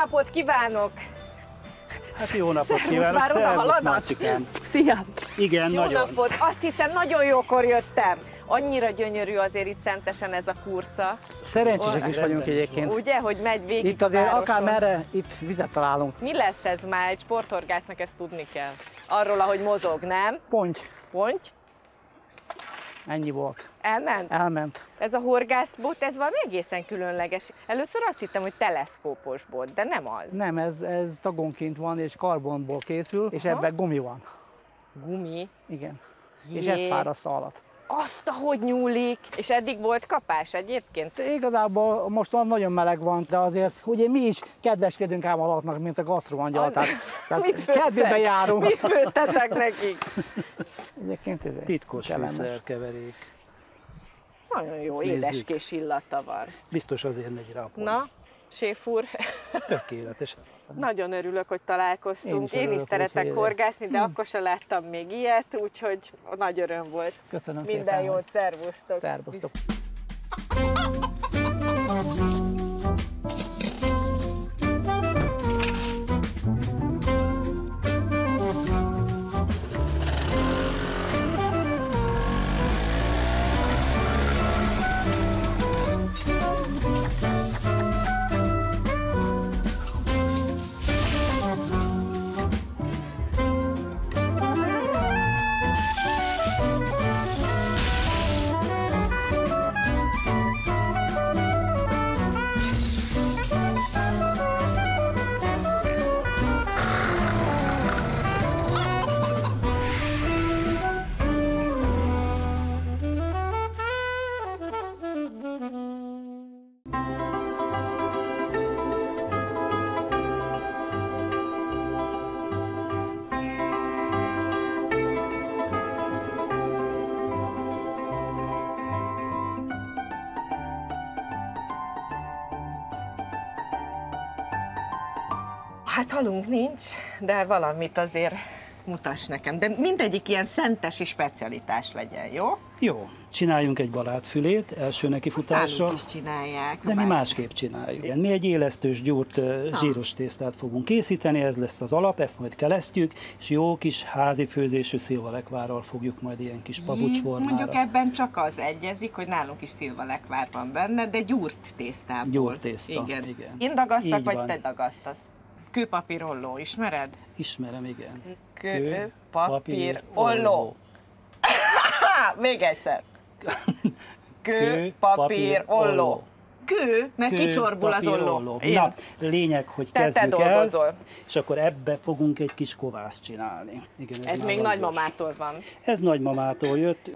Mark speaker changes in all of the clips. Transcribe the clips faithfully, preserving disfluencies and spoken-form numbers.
Speaker 1: napot kívánok!
Speaker 2: Hát jó napot kívánok!
Speaker 1: Már oda haladott? Szia!
Speaker 2: Igen,
Speaker 1: jó
Speaker 2: nagyon.
Speaker 1: napot! Azt hiszem, nagyon jókor jöttem. Annyira gyönyörű azért itt Szentesen ez a kurca.
Speaker 3: Szerencsések is vagyunk egyébként.
Speaker 1: Ugye, hogy megy végig
Speaker 3: itt azért
Speaker 1: a
Speaker 3: akár merre, itt vizet találunk.
Speaker 1: Mi lesz ez már? Egy sporthorgásznak ezt tudni kell. Arról, ahogy mozog, nem?
Speaker 3: Ponty.
Speaker 1: Ponty?
Speaker 3: Ennyi volt.
Speaker 1: Elment?
Speaker 3: Elment.
Speaker 1: Ez a horgászbot, ez valami egészen különleges. Először azt hittem, hogy teleszkópos bot, de nem az.
Speaker 3: Nem, ez, ez tagonként van és karbonból készül, és
Speaker 1: Aha.
Speaker 3: ebben gumi van.
Speaker 1: Gumi?
Speaker 3: Igen.
Speaker 1: Jé.
Speaker 3: És ez fáraszt alatt.
Speaker 1: Azt, ahogy nyúlik! És eddig volt kapás egyébként?
Speaker 3: Igazából most van nagyon meleg van, de azért ugye mi is kedveskedünk ám alatnak, mint a gasztroangyal.
Speaker 1: Az...
Speaker 3: Tehát,
Speaker 1: tehát
Speaker 3: kedvébe járunk.
Speaker 1: Mit főztetek nekik?
Speaker 3: Egyébként ez
Speaker 2: Titkos fűszerkeverék.
Speaker 1: Nagyon jó,
Speaker 2: Nézzük.
Speaker 1: édeskés illata van.
Speaker 2: Biztos azért megy rá a pont.
Speaker 1: Na, séf úr,
Speaker 2: Tökéletes.
Speaker 1: nagyon örülök, hogy találkoztunk.
Speaker 3: Én is,
Speaker 1: Én is
Speaker 3: örülök,
Speaker 1: szeretek
Speaker 3: hogy
Speaker 1: horgászni, de akkor sem láttam még ilyet, úgyhogy nagy öröm volt.
Speaker 3: Köszönöm
Speaker 1: Minden
Speaker 3: szépen.
Speaker 1: jót, szervusztok!
Speaker 3: Szervusztok!
Speaker 1: Hát halunk nincs, de valamit azért mutass nekem. De mindegyik ilyen szentesi specialitás legyen, jó?
Speaker 2: Jó, csináljunk egy balátfülét első nekifutásra.
Speaker 1: Nálunk is csinálják.
Speaker 2: De mi másképp csináljuk. Mi egy élesztős gyúrt zsíros tésztát fogunk készíteni, ez lesz az alap, ezt majd kelesztjük, és jó kis házi főzésű szilvalekvárral fogjuk majd ilyen kis papucsformára.
Speaker 1: Mondjuk ebben csak az egyezik, hogy nálunk is szilvalekvár van benne, de gyúrt tésztából.
Speaker 2: Gyúrt tészta,
Speaker 1: igen.
Speaker 2: igen.
Speaker 1: Én dagasztak,
Speaker 2: Így
Speaker 1: vagy
Speaker 2: van.
Speaker 1: te dagasztasz? Kőpapírolló, ismered?
Speaker 2: Ismerem, igen.
Speaker 1: Kőpapírolló. Még egyszer. Kőpapírolló. Kő, mert
Speaker 2: Kő,
Speaker 1: kicsorbul az olló.
Speaker 2: papírolló. Na, lényeg, hogy
Speaker 1: Te- te
Speaker 2: kezdjük el,
Speaker 1: dolgozol.
Speaker 2: és akkor ebbe fogunk egy kis kovászt csinálni. Igen,
Speaker 1: Ez
Speaker 2: már
Speaker 1: még
Speaker 2: van
Speaker 1: nagymamától van.
Speaker 2: gyors. Ez nagymamától jött.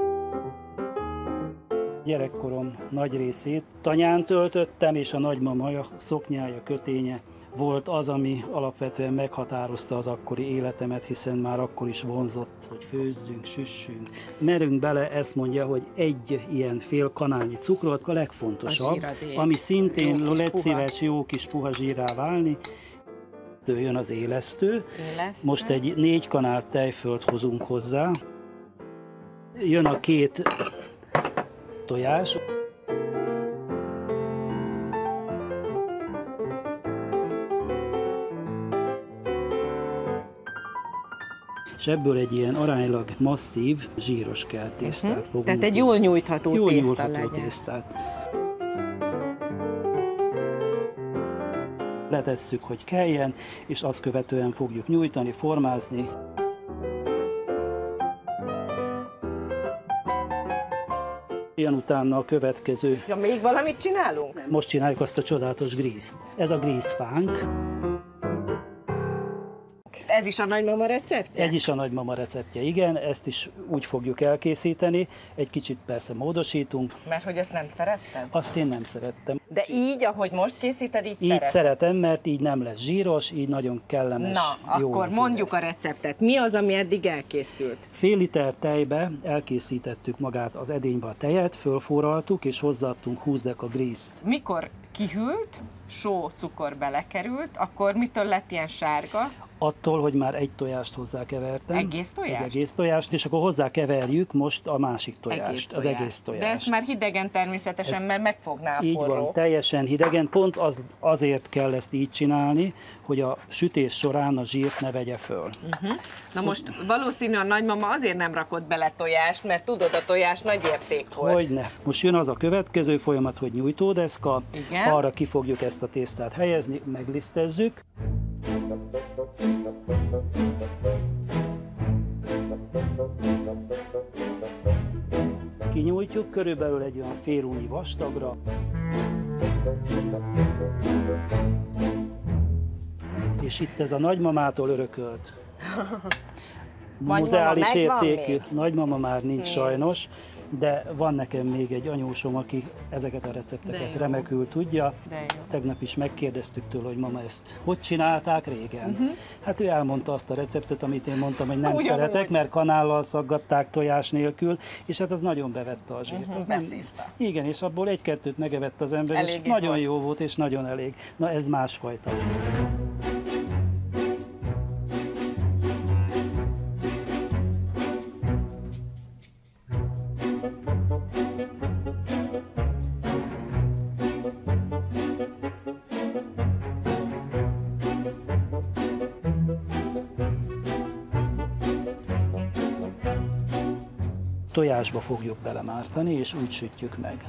Speaker 2: Gyerekkorom nagy részét tanyán töltöttem, és a nagymamaja szoknyája, köténye volt az, ami alapvetően meghatározta az akkori életemet, hiszen már akkor is vonzott, hogy főzzünk, süssünk. Merünk bele, ezt mondja, hogy egy ilyen fél kanálnyi cukrot a legfontosabb,
Speaker 1: A
Speaker 2: ami szintén
Speaker 1: Jó kis
Speaker 2: lett
Speaker 1: puha.
Speaker 2: szíves, jó kis puha zsírrá válni. Jön az élesztő.
Speaker 1: Élesztő.
Speaker 2: Most egy négy kanál tejfölt hozunk hozzá. Jön a két tojás. És ebből egy ilyen aránylag masszív, zsíros keltésztát uh-huh. fogunk.
Speaker 1: Tehát egy jól nyújtható
Speaker 2: jól
Speaker 1: tészta
Speaker 2: nyújtható
Speaker 1: legyen.
Speaker 2: tésztát. Letesszük, hogy kelljen, és azt követően fogjuk nyújtani, formázni. Jön utána a következő.
Speaker 1: Ja, még valamit csinálunk?
Speaker 2: Most csináljuk azt a csodálatos grízt. Ez a grízfánk.
Speaker 1: Ez is a nagymama receptje?
Speaker 2: Ez is a nagymama receptje, igen, ezt is úgy fogjuk elkészíteni, egy kicsit persze módosítunk.
Speaker 1: Mert hogy ezt nem szeretted?
Speaker 2: Azt én nem szerettem.
Speaker 1: De így, ahogy most készíted, így,
Speaker 2: Így
Speaker 1: szereted?
Speaker 2: szeretem, mert így nem lesz zsíros, így nagyon kellemes,
Speaker 1: Na,
Speaker 2: jó
Speaker 1: akkor
Speaker 2: ízű
Speaker 1: mondjuk
Speaker 2: lesz.
Speaker 1: a receptet. Mi az, ami eddig elkészült?
Speaker 2: Fél liter tejbe elkészítettük magát az edénybe a tejet, fölforraltuk, és hozzáadtunk húsz deka grízt.
Speaker 1: Mikor kihűlt, só, cukor belekerült, akkor mitől lett ilyen sárga?
Speaker 2: attól, hogy már egy tojást hozzákevertem.
Speaker 1: Egész tojást?
Speaker 2: Egy egész tojást, és akkor hozzákeverjük most a másik tojást,
Speaker 1: Egész
Speaker 2: az
Speaker 1: tojás.
Speaker 2: egész tojást.
Speaker 1: De ezt már hidegen természetesen,
Speaker 2: Ezt
Speaker 1: mert megfogná a
Speaker 2: így
Speaker 1: forró.
Speaker 2: van, teljesen hidegen, pont az, azért kell ezt így csinálni, hogy a sütés során a zsírt ne vegye föl.
Speaker 1: Uh-huh. Na most valószínűleg a nagymama azért nem rakott bele tojást, mert tudod, a tojás nagy érték volt.
Speaker 2: Hogyne. Most jön az a következő folyamat, hogy nyújtódeszka,
Speaker 1: Igen.
Speaker 2: arra ki fogjuk ezt a tésztát helyezni, meglisztezzük. Kinyújtjuk körülbelül egy olyan félúnyi vastagra. És itt ez a nagymamától örökölt muzeális értékű, nagymama már nincs hmm. sajnos, de van nekem még egy anyósom, aki ezeket a recepteket remekül tudja. Tegnap is megkérdeztük tőle, hogy mama, ezt hogy csinálták régen? Uh-huh. Hát ő elmondta azt a receptet, amit én mondtam, hogy nem Ugyanúgy. szeretek, mert kanállal szaggatták tojás nélkül, és hát az nagyon bevette a zsírt.
Speaker 1: Uh-huh,
Speaker 2: az nem, igen, és abból egy-kettőt megevett az ember, elég és nagyon volt. Jó volt, és nagyon elég. Na ez másfajta. Tojásba fogjuk belemártani, és úgy sütjük meg.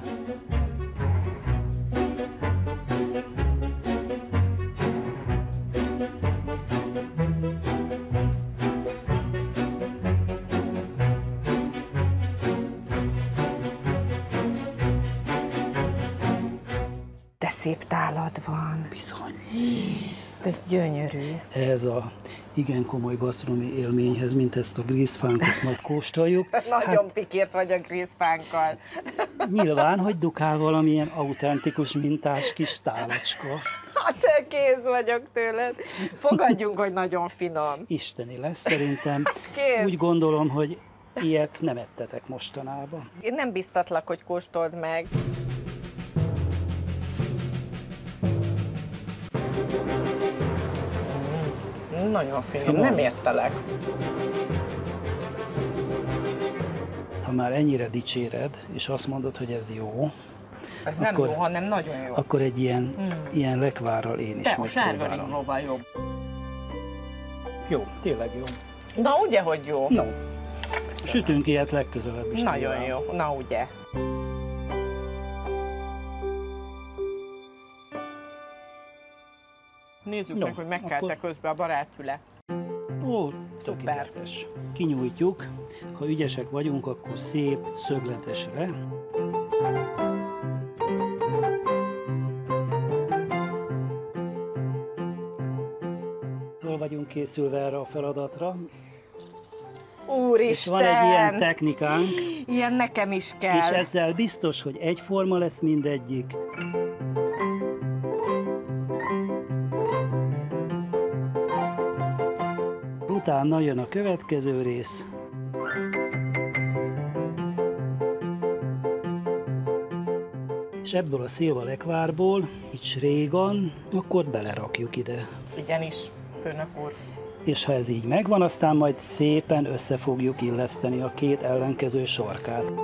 Speaker 1: De szép tálad van.
Speaker 2: Bizony.
Speaker 1: Ez gyönyörű.
Speaker 2: Ez a igen komoly gasztronómiai élményhez, mint ezt a grízfánkot majd kóstoljuk.
Speaker 1: Nagyon hát, pikért vagy a grízfánkkal.
Speaker 2: Nyilván, hogy dukál valamilyen autentikus mintás kis tálacska.
Speaker 1: Hát kész vagyok tőled. Fogadjunk, hogy nagyon finom.
Speaker 2: Isteni lesz szerintem.
Speaker 1: Kész.
Speaker 2: Úgy gondolom, hogy ilyet nem ettetek mostanában.
Speaker 1: Én nem biztatlak, hogy kóstold meg. Nagyon finom, nem értelek.
Speaker 2: Ha már ennyire dicséred, és azt mondod, hogy ez jó,
Speaker 1: ez nem
Speaker 2: akkor,
Speaker 1: jó, hanem nagyon jó.
Speaker 2: Akkor egy ilyen, hmm. ilyen lekvárral én is
Speaker 1: De
Speaker 2: megpróbálom.
Speaker 1: De a sárga jobb.
Speaker 2: Jó, tényleg jó.
Speaker 1: Na ugye, hogy jó?
Speaker 2: No. Sütünk ilyet legközelebb is.
Speaker 1: Nagyon jó, na ugye. Nézzük no, meg, hogy megkelte akkor... közben a barátfüle.
Speaker 2: Ó, tökéletes. Kinyújtjuk. Ha ügyesek vagyunk, akkor szép szögletesre. Jól vagyunk készülve erre a feladatra.
Speaker 1: Úristen!
Speaker 2: És van egy ilyen technikánk.
Speaker 1: Ilyen nekem is kell.
Speaker 2: És ezzel biztos, hogy egyforma lesz mindegyik. Utána jön a következő rész. És ebből a szilva lekvárból, így srégan, akkor belerakjuk ide.
Speaker 1: Igenis, főnök úr.
Speaker 2: És ha ez így megvan, aztán majd szépen össze fogjuk illeszteni a két ellenkező sarkát.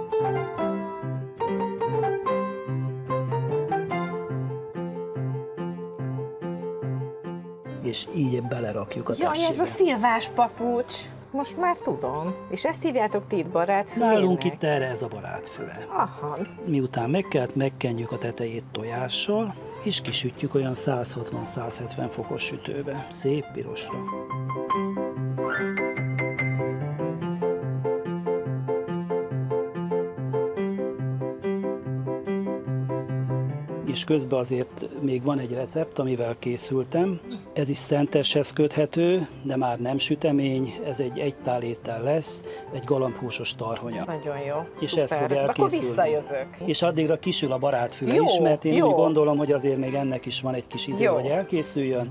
Speaker 2: És így belerakjuk a tessébe.
Speaker 1: Jaj, ez a szilvás papucs! Most már tudom. És ezt hívjátok ti itt barátfülének?
Speaker 2: Nálunk itt erre ez a barátfüle.
Speaker 1: Aha.
Speaker 2: Miután megkelt, megkenjük a tetejét tojással, és kisütjük olyan száz hatvan-száz hetven fokos sütőbe, szép pirosra. És közben azért még van egy recept, amivel készültem. Ez is szenteshez köthető, de már nem sütemény, ez egy egytálétel lesz, egy galambhúsos tarhonya.
Speaker 1: Nagyon jó,
Speaker 2: és
Speaker 1: szuper.
Speaker 2: ez fog elkészülni.
Speaker 1: Akkor visszajövök.
Speaker 2: És addigra kisül a barátfüle
Speaker 1: jó,
Speaker 2: is, mert én
Speaker 1: jó.
Speaker 2: úgy gondolom, hogy azért még ennek is van egy kis idő, jó. hogy elkészüljön.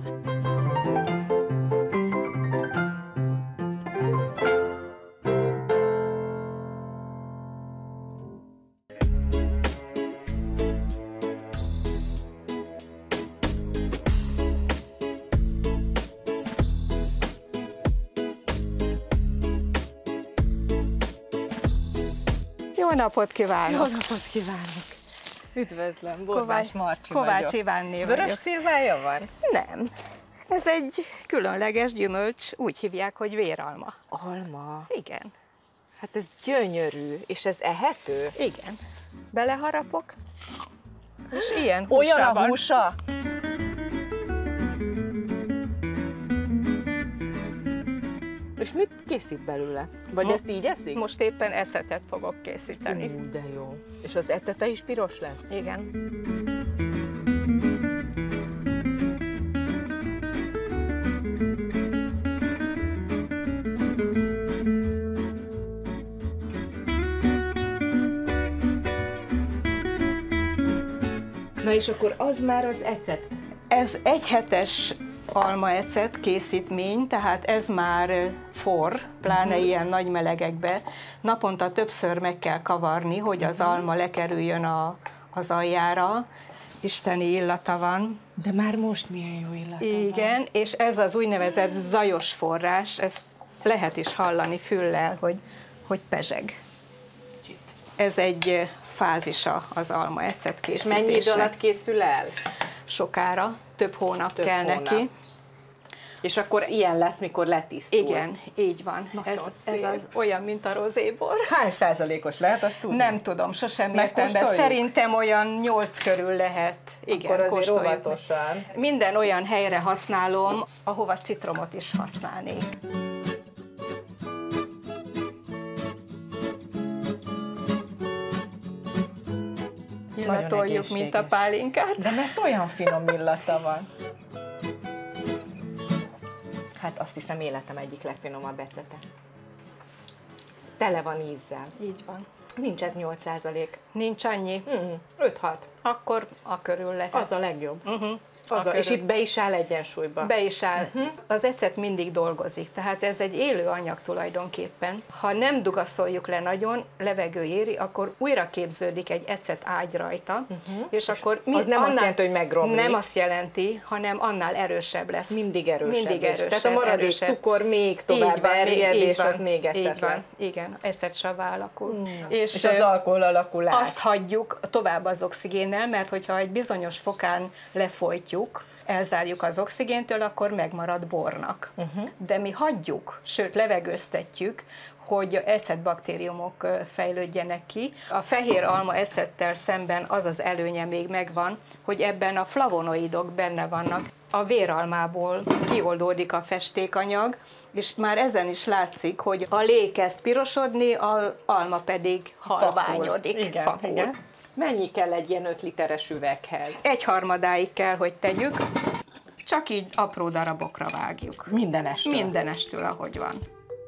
Speaker 4: Jó napot kívánok!
Speaker 1: Jó napot kívánok! Üdvözlöm, Borbás Marcsi
Speaker 4: Kovács
Speaker 1: vagyok.
Speaker 4: Ivánné
Speaker 1: Vörös
Speaker 4: vagyok.
Speaker 1: szilvája van?
Speaker 4: Nem. Ez egy különleges gyümölcs, úgy hívják, hogy véralma.
Speaker 1: Alma.
Speaker 4: Igen.
Speaker 1: Hát ez gyönyörű, és ez ehető?
Speaker 4: Igen. Beleharapok, és ilyen
Speaker 1: Olyan
Speaker 4: húsa
Speaker 1: a
Speaker 4: van.
Speaker 1: húsa? És mit készít belőle? Vagy
Speaker 4: Mo-
Speaker 1: ezt így eszik?
Speaker 4: Most éppen ecetet fogok készíteni.
Speaker 1: Ú, de jó. És az ecete is piros lesz?
Speaker 4: Igen.
Speaker 1: Na és akkor az már az ecet.
Speaker 4: Ez egyhetes almaecet készítmény, tehát ez már forr, pláne uh-huh. ilyen nagy melegekbe. Naponta többször meg kell kavarni, hogy az uh-huh. alma lekerüljön a, az aljára. Isteni illata van.
Speaker 1: De már most milyen jó illata
Speaker 4: Igen,
Speaker 1: van.
Speaker 4: és ez az úgynevezett zajos forrás, ezt lehet is hallani füllel, hogy, hogy pezseg. Ez egy fázisa az almaecet
Speaker 1: És
Speaker 4: készítésnek.
Speaker 1: mennyi idő alatt készül el?
Speaker 4: Sokára, több hónap
Speaker 1: Több
Speaker 4: kell
Speaker 1: hónap.
Speaker 4: neki.
Speaker 1: És akkor ilyen lesz, mikor letisztul.
Speaker 4: Igen, így van.
Speaker 1: Nagyon
Speaker 4: Ez, ez
Speaker 1: szép.
Speaker 4: az olyan, mint a rozébor.
Speaker 1: Hány százalékos lehet, azt tudni?
Speaker 4: Nem tudom, sosem értem be.
Speaker 1: Megkóstoljuk?
Speaker 4: Szerintem olyan nyolc körül lehet. Igen,
Speaker 1: Akkor azért
Speaker 4: kóstoljuk.
Speaker 1: óvatosan.
Speaker 4: Minden olyan helyre használom, ahova citromot is használnék. Illatoljuk, mint a pálinkát.
Speaker 1: De mert olyan finom illata van. Hát azt hiszem életem egyik legfinomabb ecete. Tele van ízzel.
Speaker 4: Így van.
Speaker 1: Nincs ez nyolc százalék.
Speaker 4: Nincs annyi.
Speaker 1: Mm, öt-hat.
Speaker 4: Akkor a körül lehet.
Speaker 1: Az a legjobb.
Speaker 4: Uh-huh.
Speaker 1: Az a, és itt be is áll egyensúlyba.
Speaker 4: Be is áll.
Speaker 1: Uh-huh.
Speaker 4: Az ecet mindig dolgozik, tehát ez egy élő anyag tulajdonképpen. Ha nem dugaszoljuk le nagyon, levegő éri, akkor újra képződik egy ecet ágy rajta,
Speaker 1: Uh-huh.
Speaker 4: és akkor
Speaker 1: Az nem azt jelenti, hogy megromlik.
Speaker 4: Nem azt jelenti, hanem annál erősebb lesz.
Speaker 1: Mindig erősebb.
Speaker 4: Mindig
Speaker 1: is.
Speaker 4: erősebb.
Speaker 1: Tehát a maradék
Speaker 4: erősebb.
Speaker 1: cukor még tovább erjed,
Speaker 4: így
Speaker 1: és
Speaker 4: van,
Speaker 1: az még ecet
Speaker 4: így van,
Speaker 1: lesz.
Speaker 4: igen, ecetsav alakul.
Speaker 1: Mm.
Speaker 4: És,
Speaker 1: És az alkohol alakul át.
Speaker 4: azt hagyjuk tovább az oxigénnel, mert hogyha egy bizonyos fokán lefolytjuk, elzárjuk az oxigéntől, akkor megmarad bornak. Uh-huh. De mi hagyjuk, sőt levegőztetjük, hogy ecetbaktériumok fejlődjenek ki. A fehér alma ecettel szemben az az előnye még megvan, hogy ebben a flavonoidok benne vannak. A véralmából kioldódik a festékanyag, és már ezen is látszik, hogy a lé kezd pirosodni, az alma pedig halványodik,
Speaker 1: Igen,
Speaker 4: fakul.
Speaker 1: igen. Mennyi kell egy ilyen öt literes üveghez?
Speaker 4: Egy harmadáig kell, hogy tegyük, csak így apró darabokra vágjuk.
Speaker 1: Mindenestől?
Speaker 4: Mindenestől, ahogy van.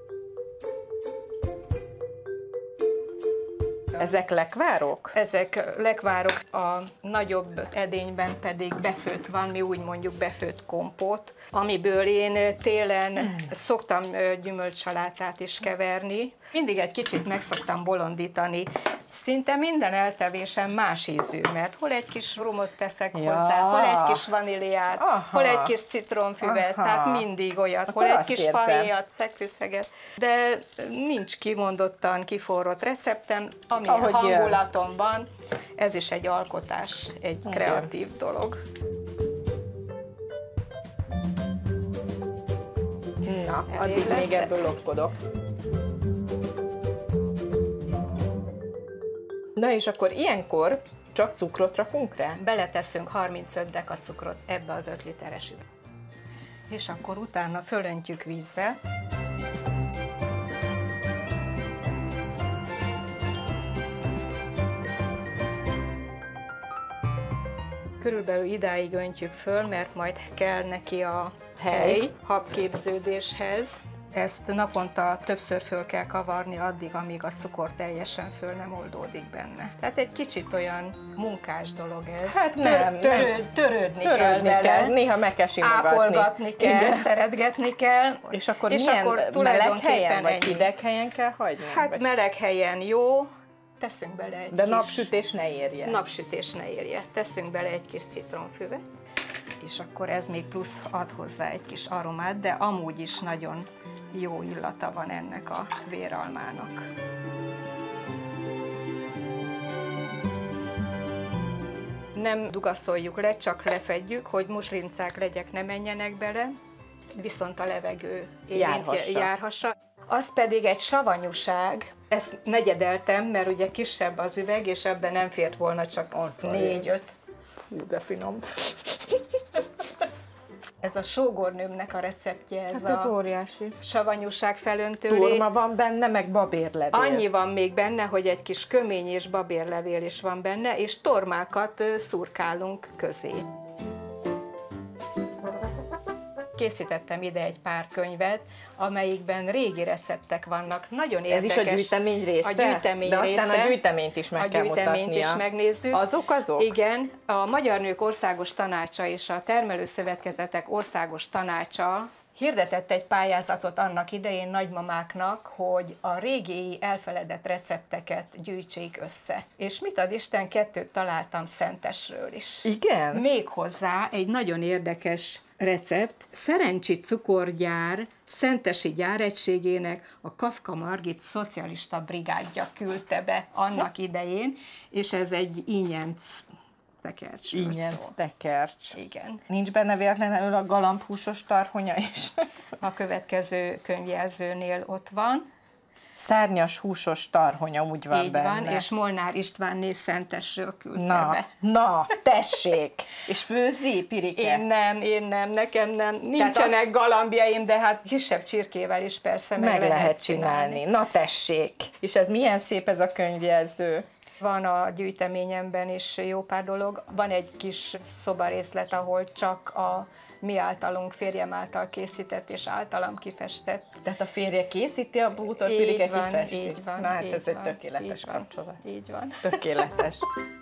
Speaker 1: Ezek lekvárok?
Speaker 4: Ezek lekvárok, a nagyobb edényben pedig befőtt van, mi úgy mondjuk befőtt kompót, amiből én télen mm. szoktam gyümölcsalátát is keverni. Mindig egy kicsit meg szoktam bolondítani. Szinte minden eltevésem más ízű, mert hol egy kis rumot teszek
Speaker 1: ja.
Speaker 4: hozzá, hol egy kis vaníliát,
Speaker 1: Aha.
Speaker 4: hol egy kis citromfüvet,
Speaker 1: Aha.
Speaker 4: tehát mindig olyat,
Speaker 1: Akkor
Speaker 4: hol egy
Speaker 1: azt
Speaker 4: kis
Speaker 1: érzem.
Speaker 4: fahéjat, szegfűszeget. De nincs kimondottan kiforrott receptem, amilyen
Speaker 1: Ahogy
Speaker 4: hangulatom van, ez is egy alkotás, egy
Speaker 1: igen.
Speaker 4: kreatív dolog.
Speaker 1: Na,
Speaker 4: Elég
Speaker 1: addig
Speaker 4: lesz,
Speaker 1: még
Speaker 4: de-
Speaker 1: eldologkodok. Na és akkor ilyenkor csak cukrot rakunk rá?
Speaker 4: Beleteszünk harmincöt deka cukrot ebbe az öt literes üvegbe. És akkor utána fölöntjük vízzel. Körülbelül idáig öntjük föl, mert majd kell neki a hely habképződéshez. Ezt naponta többször föl kell kavarni addig, amíg a cukor teljesen föl nem oldódik benne. Tehát egy kicsit olyan munkás dolog ez.
Speaker 1: Hát nem,
Speaker 4: törő,
Speaker 1: nem.
Speaker 4: törődni kell
Speaker 1: Törődni
Speaker 4: vele,
Speaker 1: kell, néha meg kell simogatni.
Speaker 4: ápolgatni kell,
Speaker 1: Igen.
Speaker 4: szeretgetni kell.
Speaker 1: És akkor
Speaker 4: és
Speaker 1: milyen
Speaker 4: akkor
Speaker 1: meleg
Speaker 4: tulajdonképpen
Speaker 1: helyen, vagy
Speaker 4: ennyi.
Speaker 1: hideg helyen kell hagyni?
Speaker 4: Hát
Speaker 1: vagy?
Speaker 4: meleg helyen jó, teszünk bele egy
Speaker 1: De
Speaker 4: kis...
Speaker 1: napsütés ne érje.
Speaker 4: Napsütés ne érje. Teszünk bele egy kis citromfüvet, és akkor ez még plusz ad hozzá egy kis aromát, de amúgy is nagyon jó illata van ennek a véralmának. Nem dugaszoljuk le, csak lefedjük, hogy muslincák, legyek ne menjenek bele, viszont a levegő
Speaker 1: Járhassa.
Speaker 4: járhassa. Az pedig egy savanyúság, ezt negyedeltem, mert ugye kisebb az üveg, és ebben nem fért volna csak négy-öt.
Speaker 1: Hú, de finom.
Speaker 4: Ez a sógornőmnek a receptje, ez,
Speaker 1: Hát ez
Speaker 4: a
Speaker 1: óriási.
Speaker 4: savanyúság felöntőlé.
Speaker 1: Turma van benne, meg babérlevél.
Speaker 4: Annyi van még benne, hogy egy kis kömény és babérlevél is van benne, és tormákat szurkálunk közé. Készítettem ide egy pár könyvet, amelyikben régi receptek vannak. Nagyon
Speaker 1: Ez
Speaker 4: érdekes.
Speaker 1: is a gyűjtemény része?
Speaker 4: A gyűjtemény
Speaker 1: De aztán
Speaker 4: része.
Speaker 1: a gyűjteményt is meg
Speaker 4: a
Speaker 1: kell
Speaker 4: gyűjteményt
Speaker 1: mutatnia.
Speaker 4: is megnézzük.
Speaker 1: Azok azok?
Speaker 4: Igen. A Magyar Nők Országos Tanácsa és a Termelőszövetkezetek Országos Tanácsa hirdetett egy pályázatot annak idején nagymamáknak, hogy a régi elfeledett recepteket gyűjtsék össze. És mit ad Isten, kettőt találtam Szentesről is.
Speaker 1: Igen?
Speaker 4: Méghozzá egy nagyon érdekes recept, Szerencsi cukorgyár szentesi gyáregységének a Kafka Margit szocialista brigádja küldte be annak idején, és ez egy ínyenc tekercsről
Speaker 1: Ínyenc
Speaker 4: szól.
Speaker 1: tekercs.
Speaker 4: Igen.
Speaker 1: Nincs benne véletlenül a galambhúsos tarhonya is?
Speaker 4: A következő könyvjelzőnél ott van.
Speaker 1: Szárnyas húsos tarhonya úgy van
Speaker 4: Így
Speaker 1: benne.
Speaker 4: van, és Molnár Istvánné Szentesről küldte
Speaker 1: Na,
Speaker 4: be.
Speaker 1: na, tessék! És főzi, Pirike?
Speaker 4: Én nem, én nem, nekem nem. Nincsenek
Speaker 1: azt...
Speaker 4: galambjaim, de hát kisebb csirkével is persze meg,
Speaker 1: Meg
Speaker 4: lehet,
Speaker 1: lehet
Speaker 4: csinálni.
Speaker 1: csinálni. Na tessék! És ez milyen szép ez a könyvjelző.
Speaker 4: Van a gyűjteményemben is jó pár dolog. Van egy kis szobarészlet, ahol csak a mi általunk, férjem által készített és általam kifestett.
Speaker 1: Tehát a férje készíti a bútor,
Speaker 4: Így
Speaker 1: Pirike
Speaker 4: van,
Speaker 1: kifesti.
Speaker 4: így van.
Speaker 1: Na hát
Speaker 4: így
Speaker 1: ez
Speaker 4: van,
Speaker 1: egy tökéletes
Speaker 4: így van,
Speaker 1: kapcsolat.
Speaker 4: Így van.
Speaker 1: Tökéletes.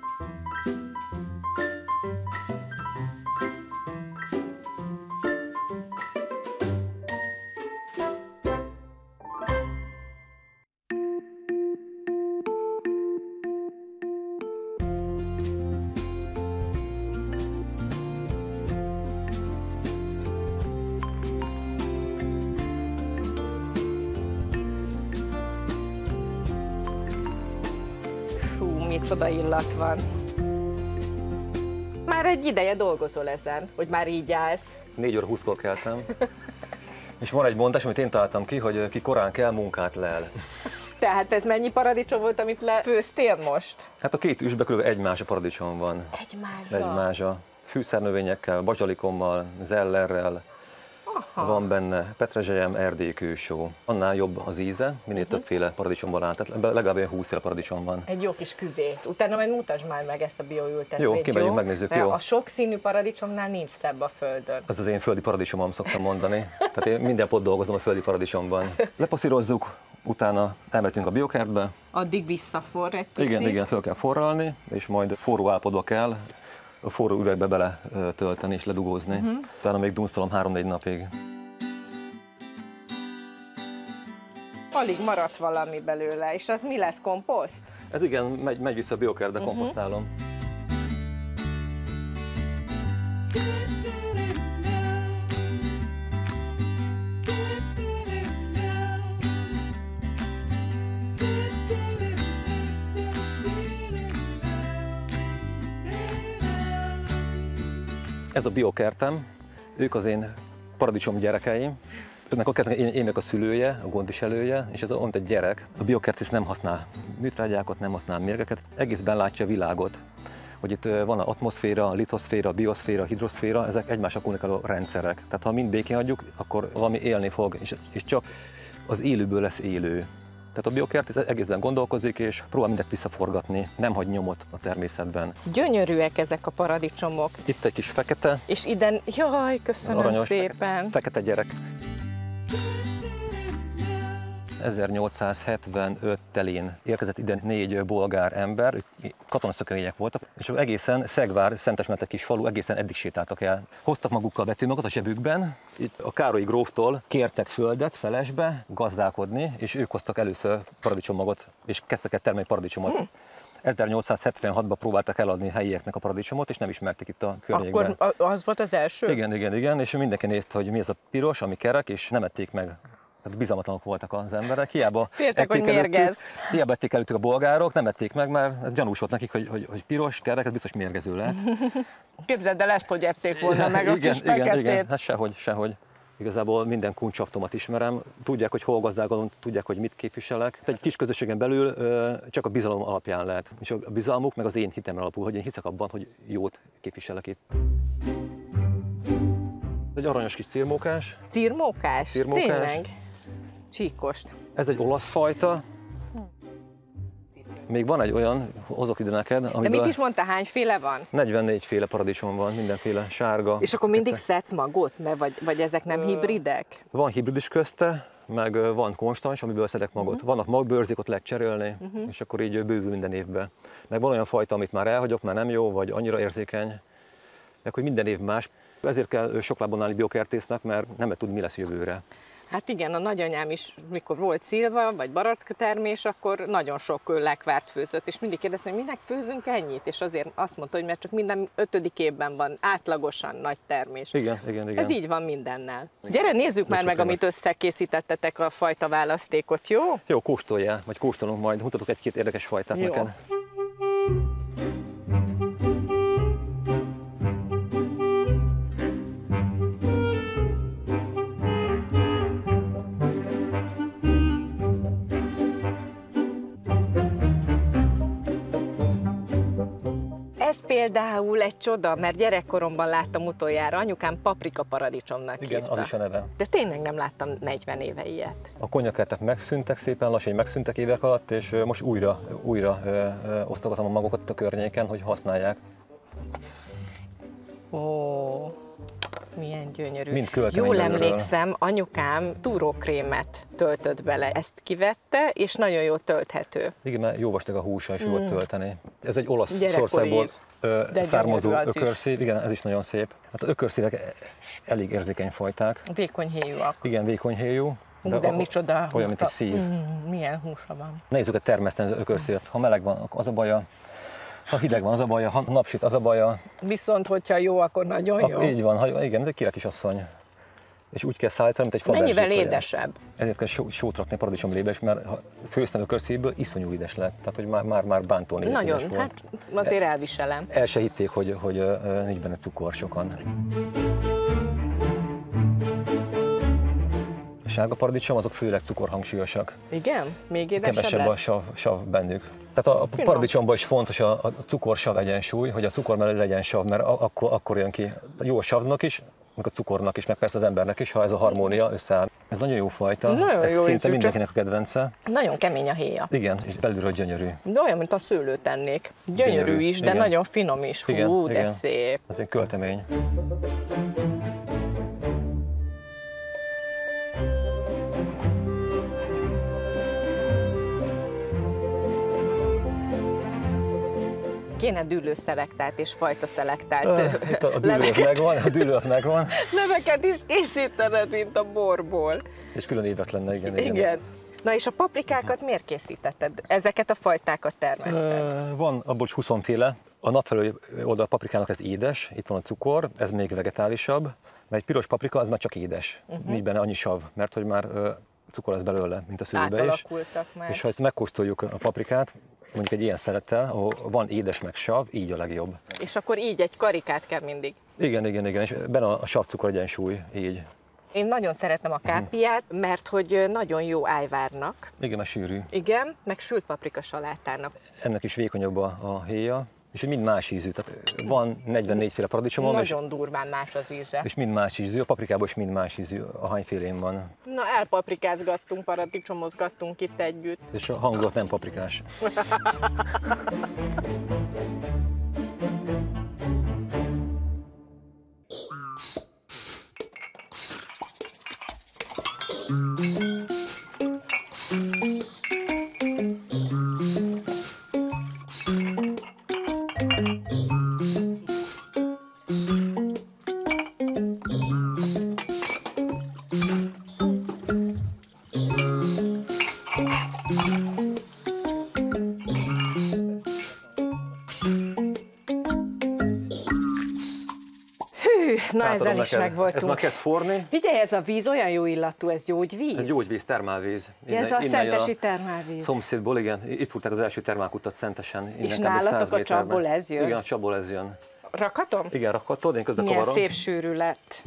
Speaker 1: Fú, micsoda illat van. Már egy ideje dolgozol ezen, hogy már így állsz.
Speaker 5: négy óra húszkor keltem, és van egy mondás, amit én találtam ki, hogy ki korán kell, munkát lel.
Speaker 1: Tehát ez mennyi paradicsom volt, amit lefőztél most?
Speaker 5: Hát a két üsbe kb. egy mázsa paradicsom van.
Speaker 1: Egy mázsa.
Speaker 5: Egy mázsa. Fűszernövényekkel, bazsalikommal, zellerrel,
Speaker 1: Aha.
Speaker 5: van benne petrezselyem, erdélykősó. Annál jobb az íze, minél uh-huh. többféle paradicsomból áll, tehát ebben legalább olyan húsz féle paradicsom van.
Speaker 1: Egy jó kis küvét. Utána majd mutasd már meg ezt a bioültetvényt,
Speaker 5: Jó, kimegyünk, megnézzük,
Speaker 1: Mert
Speaker 5: jó.
Speaker 1: a sokszínű paradicsomnál nincs szebb a földön.
Speaker 5: Az az én földi paradicsomom, szoktam mondani. Tehát én minden pot dolgozom a földi paradicsomban. Lepasszírozzuk, utána elmetünk a biokertbe.
Speaker 1: Addig visszaforr egy picit.
Speaker 5: Igen, igen, fel kell forralni, és majd forró állapotba kell a forró üvegbe bele tölteni és ledugózni. Uh-huh. Utána még dunszolom három-négy napig.
Speaker 1: Alig maradt valami belőle, és az mi lesz, komposzt?
Speaker 5: Ez igen, megy, megy vissza a biokertbe, uh-huh. komposztálom. Ez a biokertem, ők az én paradicsom gyerekeim. Önnek a kertnek én, én vagyok a szülője, a gondviselője, és ez ont egy gyerek. A biokertész nem használ műtrágyákat, nem használ mérgeket, egészben látja a világot. Hogy itt van az atmoszféra, a litoszféra, a bioszféra, a hidroszféra, ezek egymással kommunikáló rendszerek. Tehát ha mind békén hagyjuk, akkor valami élni fog, és, és csak az élőből lesz élő. Tehát a biokertész egészben gondolkozik, és próbál mindent visszaforgatni, nem hagy nyomot a természetben.
Speaker 1: Gyönyörűek ezek a paradicsomok.
Speaker 5: Itt egy kis fekete,
Speaker 1: És ide, jaj, köszönöm
Speaker 5: aranyos,
Speaker 1: szépen.
Speaker 5: Fekete, fekete gyerek. ezernyolcszázhetvenöt telén érkezett ide négy bolgár ember, ők katonaszökények voltak, és egészen Szegvár, Szentesmeret kis falu, egészen eddig sétáltak el. Hoztak magukkal vetőmagot a zsebükben, itt a Károlyi gróftól kértek földet Felesbe gazdálkodni, és ők hoztak először paradicsommagot, és kezdtek el termelni paradicsomot. Hmm. ezernyolcszázhetvenhatban próbáltak eladni helyieknek a paradicsomot, és nem ismerték itt a környékben.
Speaker 1: Akkor az volt az első?
Speaker 5: Igen, igen, igen, és mindenki nézte, hogy mi ez a piros, ami kerek, és nem ették meg. Tehát bizalmatlanok voltak az emberek, hiába
Speaker 1: Féltek, hogy
Speaker 5: ették előttük-
Speaker 1: mérgez.
Speaker 5: hiába ették előttük a bolgárok, nem ették meg, mert ez gyanús volt nekik, hogy, hogy, hogy piros kerek, ez biztos mérgező lehet.
Speaker 1: Képzeld el ezt, hogy ették volna meg a
Speaker 5: igen,
Speaker 1: kis
Speaker 5: igen,
Speaker 1: feketét.
Speaker 5: igen, hát sehogy, sehogy. Igazából minden kuncsaftomat ismerem, tudják, hogy hol gazdálkodom, tudják, hogy mit képviselek. Egy kis közösségen belül ö, csak a bizalom alapján lehet. És a bizalmuk meg az én hitem alapul, hogy én hiszek abban, hogy jót képviselek itt. Egy aranyos kis círmókás.
Speaker 1: Cirmókás?
Speaker 5: Cirmókás.
Speaker 1: Tényleg? Csíkost.
Speaker 5: Ez egy olasz fajta. Még van egy olyan, hozok ide neked,
Speaker 1: De
Speaker 5: amiből
Speaker 1: mit is mondta, hányféle van?
Speaker 5: negyvennégy féle paradicsom van, mindenféle sárga.
Speaker 1: És akkor mindig szedsz magot? Mert vagy, vagy ezek nem hibridek?
Speaker 5: Van hibrid is közte, meg ö, van konstans, amiből szedek magot. Uh-huh. Vannak magbőrzik, ott lehet cserélni, uh-huh. és akkor így bővül minden évben. Meg van olyan fajta, amit már elhagyok, már nem jó, vagy annyira érzékeny, meg hogy minden év más. Ezért kell sok lábon állni biokertésznek, mert nem tud, mi lesz jövőre.
Speaker 1: Hát igen, a nagyanyám is, mikor volt szilva, vagy barack termés, akkor nagyon sok lekvárt főzött, és mindig kérdeztem, hogy minek főzünk ennyit? És azért azt mondta, hogy mert csak minden ötödik évben van átlagosan nagy termés.
Speaker 5: Igen, igen, igen.
Speaker 1: Ez így van mindennel. Gyere, nézzük már
Speaker 5: sok
Speaker 1: meg,
Speaker 5: éve.
Speaker 1: amit összekészítettetek a fajta választékot, jó?
Speaker 5: Jó, kóstoljál, vagy kóstolunk majd, mutatok egy-két érdekes fajtát
Speaker 1: Jó.
Speaker 5: neked.
Speaker 1: Ez például egy csoda, mert gyerekkoromban láttam utoljára, anyukám paprika paradicsomnak
Speaker 5: Igen,
Speaker 1: hívta.
Speaker 5: az is a neve.
Speaker 1: De tényleg nem láttam negyven éve ilyet.
Speaker 5: A konyakertek megszűntek szépen lassan, megszűntek évek alatt, és ö, most újra, újra ö, ö, osztogatom a magokat itt a környéken, hogy használják.
Speaker 1: Ó, milyen gyönyörű.
Speaker 5: Mind költemény
Speaker 1: Jól
Speaker 5: belőle.
Speaker 1: emlékszem, anyukám túrókrémet töltött bele. Ezt kivette, és nagyon jó tölthető.
Speaker 5: Igen, mert jó vastag a húsa, és jól tölteni. Ez egy olasz
Speaker 1: Gyerekkori
Speaker 5: szországból
Speaker 1: íz.
Speaker 5: ö,
Speaker 1: De
Speaker 5: származó
Speaker 1: gyönyörű az is.
Speaker 5: ökörszív. Igen, ez is nagyon szép. Hát az ökörszívek elég érzékeny fajták.
Speaker 1: Vékony héjúak.
Speaker 5: Igen, vékony héjú.
Speaker 1: De, de
Speaker 5: a-
Speaker 1: micsoda.
Speaker 5: Olyan, mint egy szív.
Speaker 1: Mm, milyen húsa van.
Speaker 5: Nehéz őket termeszteni az ökörszívet. Ha meleg van, akkor az a baja. Ha hideg van, az a baja. Ha napsüt, az a baja.
Speaker 1: Viszont, hogyha jó, akkor nagyon jó.
Speaker 5: Akkor így van, ha, igen, ez egy kirek kisasszony. És úgy kell szállítani, mint egy faverzsik
Speaker 1: Mennyivel
Speaker 5: tojás.
Speaker 1: édesebb?
Speaker 5: Ezért kell só, sót rakni a paradicsomlébe, és mert ha főztem ökörszívből, iszonyú édes lett. Tehát, hogy már, már, már bántó édes
Speaker 1: Nagyon,
Speaker 5: volt.
Speaker 1: hát azért elviselem.
Speaker 5: El se hitték, hogy, hogy ö, nincs benne cukor sokan. A sárga paradicsom azok főleg cukorhangsúlyosak.
Speaker 1: Igen? Még édesebb
Speaker 5: Kevesebb a
Speaker 1: lesz?
Speaker 5: sav, sav bennük. Tehát a, a
Speaker 1: Finom.
Speaker 5: paradicsomban is fontos a, a cukor-sav egyensúly, hogy a cukor mellett legyen sav, mert a, akkor, akkor jön ki jó a savnak is, meg a cukornak is, meg persze az embernek is, ha ez a harmónia összeáll. Ez nagyon jó fajta,
Speaker 1: Nagyon
Speaker 5: ez
Speaker 1: jó
Speaker 5: szinte
Speaker 1: ízű,
Speaker 5: mindenkinek a kedvence.
Speaker 1: Nagyon kemény a héja.
Speaker 5: Igen, és belülről gyönyörű.
Speaker 1: De olyan, mint a szőlőt ennék. Gyönyörű,
Speaker 5: Gyönyörű,
Speaker 1: is, de
Speaker 5: igen.
Speaker 1: nagyon finom is. Hú,
Speaker 5: Igen,
Speaker 1: de
Speaker 5: igen.
Speaker 1: szép.
Speaker 5: Ez egy költemény.
Speaker 1: Kéne dűlőszelektált és fajta szelektált
Speaker 5: Ah, itt a, a dűlő az megvan, a dűlő az megvan,
Speaker 1: neveket is készítened, mint a borból.
Speaker 5: és külön évet lenne, igen. igen.
Speaker 1: Igen. Na és a paprikákat miért készítetted? Ezeket a fajtákat termeszted?
Speaker 5: Ö, Van abból is húsz féle. A napfelőli oldal a paprikának ez édes, itt van a cukor, ez még vegetálisabb, mert egy piros paprika az már csak édes, uh-huh. nincs benne annyi sav, mert hogy már ö, cukor lesz belőle, mint a szőlőbe is.
Speaker 1: Átalakultak már.
Speaker 5: És ha ezt megkóstoljuk a paprikát, mondjuk egy ilyen szelettel, ahol van édes meg sav, így a legjobb.
Speaker 1: És akkor így egy karikát kell mindig.
Speaker 5: Igen, igen, igen, és benne a sav-cukor egyensúly, így.
Speaker 1: Én nagyon szeretem a kápiát, mert hogy nagyon jó ájvárnak.
Speaker 5: Igen, a sűrű.
Speaker 1: Igen, meg sült paprika salátának.
Speaker 5: Ennek is vékonyabb a, a héja, és mind más ízű. Tehát van negyvennégy féle paradicsomom, és,
Speaker 1: Nagyon durván más az íze.
Speaker 5: és mind más ízű. A paprikában is mind más ízű, ahányfélén van.
Speaker 1: Na, elpaprikázgattunk, paradicsomozgattunk itt együtt.
Speaker 5: És a hangulat nem paprikás.
Speaker 1: Hű, Hű, na
Speaker 5: Átadom
Speaker 1: ezzel is
Speaker 5: neked.
Speaker 1: megvoltunk.
Speaker 5: Ez már kezd forni.
Speaker 1: Figyelj, ez a víz olyan jó illatú, ez gyógyvíz?
Speaker 5: Ez gyógyvíz, termálvíz.
Speaker 1: Ja, ez a szentesi termálvíz.
Speaker 5: Szomszédból, igen. Itt fúrták az első termálkutat Szentesen.
Speaker 1: És nálatok a csapból ez jön?
Speaker 5: Igen, a csapból ez jön.
Speaker 1: Rakhatom?
Speaker 5: Igen, rakhatod, én közben
Speaker 1: Milyen
Speaker 5: kavarom.
Speaker 1: szép sűrű lett.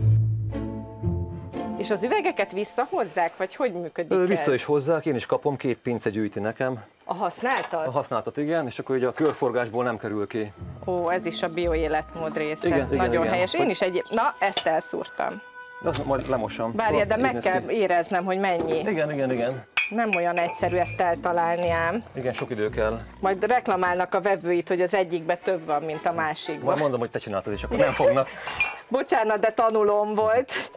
Speaker 1: És az üvegeket visszahozzák, vagy hogy működik
Speaker 5: Ö,
Speaker 1: ez?
Speaker 5: Vissza is hozzák, én is kapom, két pince gyűjti nekem.
Speaker 1: A használtad?
Speaker 5: A használtat, igen, és akkor ugye a körforgásból nem kerül ki.
Speaker 1: Ó, ez is a bioéletmód része.
Speaker 5: Igen, igen,
Speaker 1: Nagyon
Speaker 5: igen.
Speaker 1: helyes. Én is egy... Na, ezt elszúrtam.
Speaker 5: De azt majd lemosom.
Speaker 1: Várjál, de
Speaker 5: Így
Speaker 1: meg
Speaker 5: néz
Speaker 1: kell
Speaker 5: ki.
Speaker 1: éreznem, hogy mennyi.
Speaker 5: Igen, igen, igen.
Speaker 1: Nem olyan egyszerű ezt eltalálni ám.
Speaker 5: Igen, sok idő kell.
Speaker 1: Majd reklamálnak a vevőit, hogy az egyikben több van, mint a másikban.
Speaker 5: Majd mondom, hogy te csináltad, és akkor nem fognak.
Speaker 1: Bocsánat, de tanulóm volt.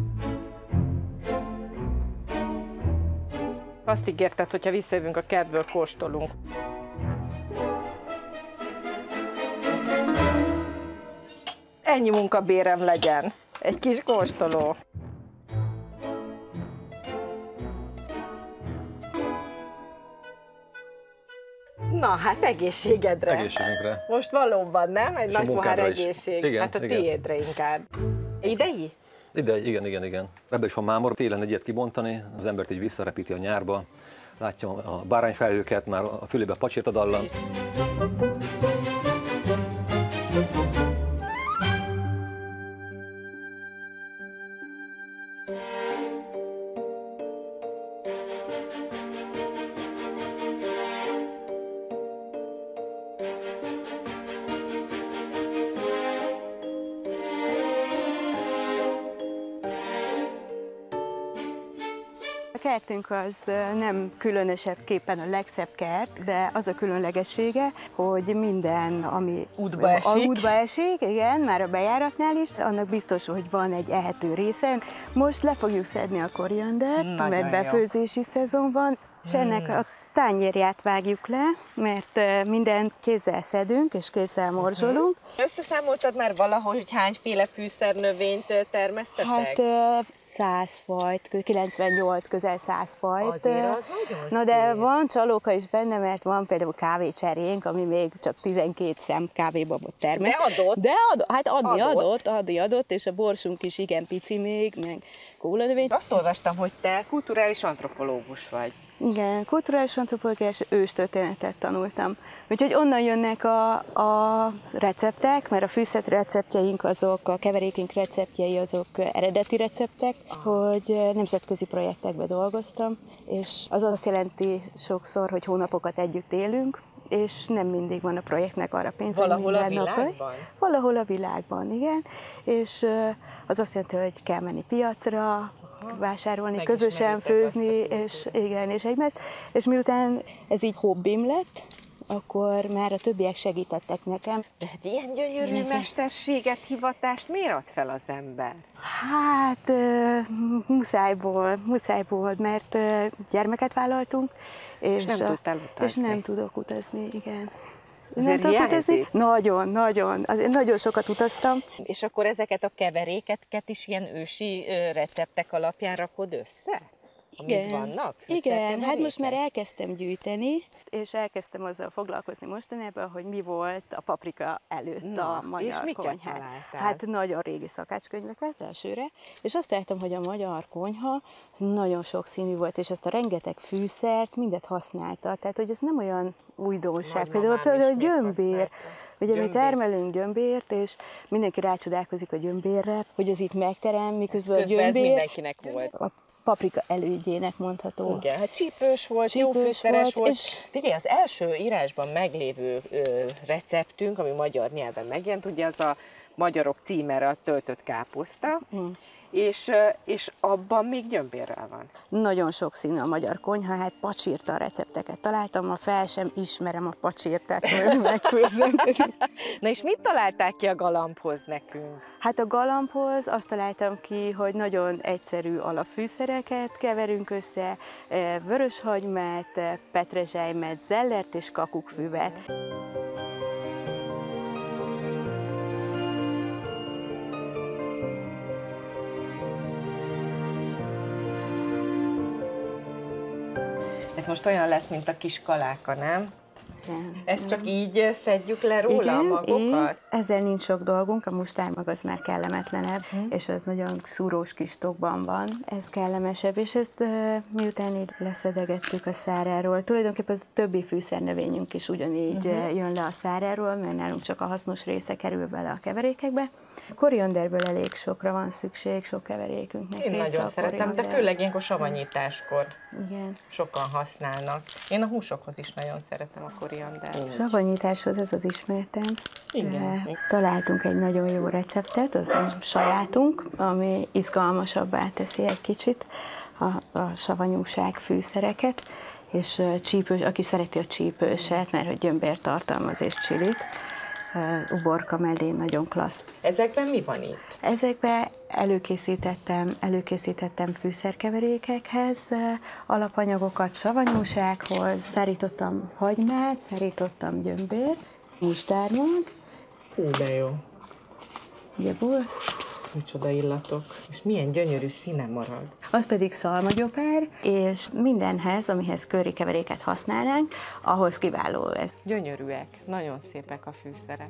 Speaker 1: Azt ígérted, hogyha visszajövünk a kertből, kóstolunk. Ennyi munkabérem legyen. Egy kis kóstoló. Na, hát egészségedre.
Speaker 5: Egészségünkre.
Speaker 1: Most valóban, nem? Egy
Speaker 5: És a
Speaker 1: nagy pohár
Speaker 5: munkádra is.
Speaker 1: egészség.
Speaker 5: Igen,
Speaker 1: hát a
Speaker 5: igen.
Speaker 1: tiédre inkább. Idei?
Speaker 5: Ide, igen, igen, igen. Ebben is van mámor, télen egy ilyet kibontani, az embert így visszarepíti a nyárba. Látja a bárányfelhőket, már a fülébe pacsírt a dallam.
Speaker 6: A kertünk az nem különösebképpen a legszebb kert, de az a különlegessége, hogy minden, ami
Speaker 1: Útba
Speaker 6: a
Speaker 1: esik.
Speaker 6: útba esik, igen, már a bejáratnál is, annak biztos, hogy van egy ehető része. Most le fogjuk szedni a koriandert,
Speaker 1: Nagyon
Speaker 6: mert
Speaker 1: jó.
Speaker 6: befőzési szezon van, és ennek a tányérját vágjuk le, mert mindent kézzel szedünk és kézzel morzsolunk.
Speaker 1: Összeszámoltad már valahogy, hogy hányféle fűszernövényt termesztetek?
Speaker 6: Hát ö, száz fajt, kilencvennyolc, közel száz fajt.
Speaker 1: Azért az nagyon
Speaker 6: Na de
Speaker 1: szép.
Speaker 6: van csalóka is benne, mert van például kávécserénk, ami még csak tizenkét szem kávébabot termel.
Speaker 1: De adott?
Speaker 6: De adott, hát adni
Speaker 1: Adott.
Speaker 6: adott, adni adott, és a borsunk is igen pici még, meg kólanövény.
Speaker 1: Azt olvastam, hogy te kulturális antropológus vagy.
Speaker 6: Igen, kulturális antropológia és őstörténetet tanultam. Úgyhogy onnan jönnek a, a receptek, mert a fűszert receptjeink azok, a keverékünk receptjei azok eredeti receptek, hogy nemzetközi projektekben dolgoztam, és az azt jelenti sokszor, hogy hónapokat együtt élünk, és nem mindig van a projektnek arra pénz, hogy
Speaker 1: Valahol a
Speaker 6: minden nap-
Speaker 1: világban?
Speaker 6: Valahol a világban, igen. És az azt jelenti, hogy kell menni piacra, vásárolni, közösen főzni, és igen, és egymást. És miután ez így hobbim lett, akkor már a többiek segítettek nekem.
Speaker 1: De hát ilyen gyönyörű
Speaker 6: Én ezzel-
Speaker 1: mesterséget, hivatást miért ad fel az ember?
Speaker 6: Hát ö, muszájból, muszájból, mert ö, gyermeket vállaltunk, és,
Speaker 1: nem
Speaker 6: a-
Speaker 1: tudtál utazni.
Speaker 6: És nem tudok utazni, igen.
Speaker 1: Azért
Speaker 6: Nem tudok utazni?
Speaker 1: hiányzik?
Speaker 6: Nagyon, nagyon. Azért nagyon sokat utaztam.
Speaker 1: És akkor ezeket a keverékeket is ilyen ősi ö, receptek alapján rakod össze? Amik vannak?
Speaker 6: Igen, hát most már
Speaker 1: el...
Speaker 6: elkezdtem gyűjteni, és elkezdtem azzal foglalkozni mostanában, hogy mi volt a paprika előtt
Speaker 1: Na,
Speaker 6: a magyar
Speaker 1: és miket
Speaker 6: konyhán.
Speaker 1: találtál?
Speaker 6: Hát nagyon régi szakácskönyveket elsőre, és azt láttam, hogy a magyar konyha az nagyon sokszínű volt, és ezt a rengeteg fűszert mindet használta, tehát hogy ez nem olyan újdonság. Például,
Speaker 1: Nagymamám is
Speaker 6: például a
Speaker 1: még
Speaker 6: gyömbér.
Speaker 1: használta.
Speaker 6: Ugye mi
Speaker 1: Gyömbér.
Speaker 6: termelünk gyömbért, és mindenki rácsodálkozik a gyömbérre, hogy az itt megterem, miközben
Speaker 1: Közben
Speaker 6: a
Speaker 1: ez
Speaker 6: gyömbér
Speaker 1: mindenkinek volt.
Speaker 6: a paprika elődjének mondható.
Speaker 1: Igen, hát csípős volt, jó
Speaker 6: Csípős
Speaker 1: fűszeres
Speaker 6: volt,
Speaker 1: volt.
Speaker 6: és-
Speaker 1: Figyelj, az első írásban meglévő ö, receptünk, ami magyar nyelven megjelent, ugye az a magyarok címere a töltött káposzta,
Speaker 6: Mm.
Speaker 1: és, ö, és abban még gyömbérrel van.
Speaker 6: Nagyon sokszínű a magyar konyha, hát pacsirta recepteket találtam, ma fel sem ismerem a pacsirtát, hogy megfőzzem.
Speaker 1: Na és mit találták ki a galambhoz nekünk?
Speaker 6: Hát a galambhoz azt találtam ki, hogy nagyon egyszerű alapfűszereket keverünk össze, eh, vöröshagymát, eh, petrezselymet, zellert és kakukkfüvet.
Speaker 1: Ez most olyan lesz, mint a kis kaláka, nem?
Speaker 6: Igen.
Speaker 1: Ezt csak így szedjük le róla
Speaker 6: Igen,
Speaker 1: a magokat?
Speaker 6: így. Ezzel nincs sok dolgunk, a mustármag az már kellemetlenebb, hmm. és az nagyon szúrós kis tokban van, ez kellemesebb, és ezt uh, miután így leszedegettük a száráról, tulajdonképpen a többi fűszernövényünk is ugyanígy uh-huh. jön le a száráról, mert nálunk csak a hasznos része kerül bele a keverékekbe. Korianderből elég sokra van szükség, sok keverékünknek.
Speaker 1: Én nagyon szeretem, de főleg ilyenkor savanyításkor
Speaker 6: Igen.
Speaker 1: sokan használnak. Én a húsokhoz is nagyon szeretem a koriandert.
Speaker 6: Savanyításhoz ez az ismertem.
Speaker 1: Igen.
Speaker 6: Találtunk egy nagyon jó receptet, az nem sajátunk, ami izgalmasabbá teszi egy kicsit a, a savanyúság fűszereket, és csípős, aki szereti a csípőset, mert hogy gyömbért tartalmaz és csilit, uborka mellé nagyon klassz.
Speaker 1: Ezekben mi van itt?
Speaker 6: Ezekben előkészítettem, előkészítettem fűszerkeverékekhez alapanyagokat savanyúsághoz, szárítottam hagymát, szárítottam gyömbért, mustármag,
Speaker 1: Hú, de jó.
Speaker 6: Jebul.
Speaker 1: Micsoda illatok. És milyen gyönyörű színe marad.
Speaker 6: Az pedig szalmagyopár, és mindenhez, amihez curry keveréket használnánk, ahhoz kiváló ez.
Speaker 1: Gyönyörűek, nagyon szépek a fűszerek.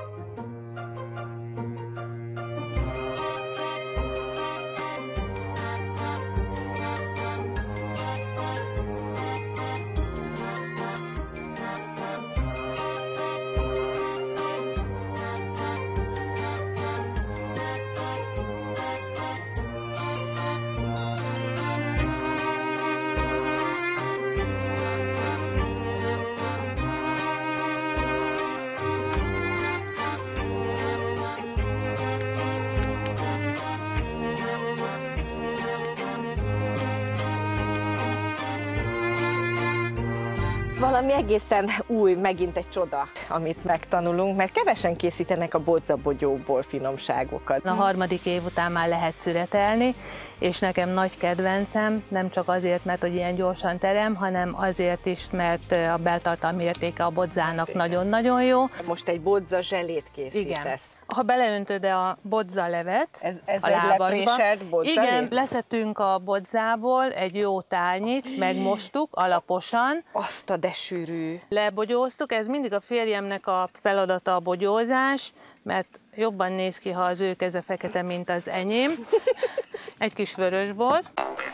Speaker 1: Valami egészen új, megint egy csoda, amit megtanulunk, mert kevesen készítenek a bodzabogyóból finomságokat.
Speaker 7: A harmadik év után már lehet szüretelni, és nekem nagy kedvencem, nem csak azért, mert hogy ilyen gyorsan terem, hanem azért is, mert a beltartalmi értéke a bodzának nagyon-nagyon jó.
Speaker 1: Most egy bodza zselét készítesz.
Speaker 7: Igen. Ha beleöntöd a bodza levet
Speaker 1: ez, ez
Speaker 7: a
Speaker 1: egy
Speaker 7: lábasba,
Speaker 1: lepréselt bodza
Speaker 7: igen,
Speaker 1: lé?
Speaker 7: leszettünk a bodzából egy jó tányit, megmostuk alaposan.
Speaker 1: Azt a de sűrű.
Speaker 7: Lebogyóztuk, ez mindig a férjemnek a feladata a bogyózás, mert jobban néz ki, ha az ő keze fekete, mint az enyém. Egy kis vörösbor.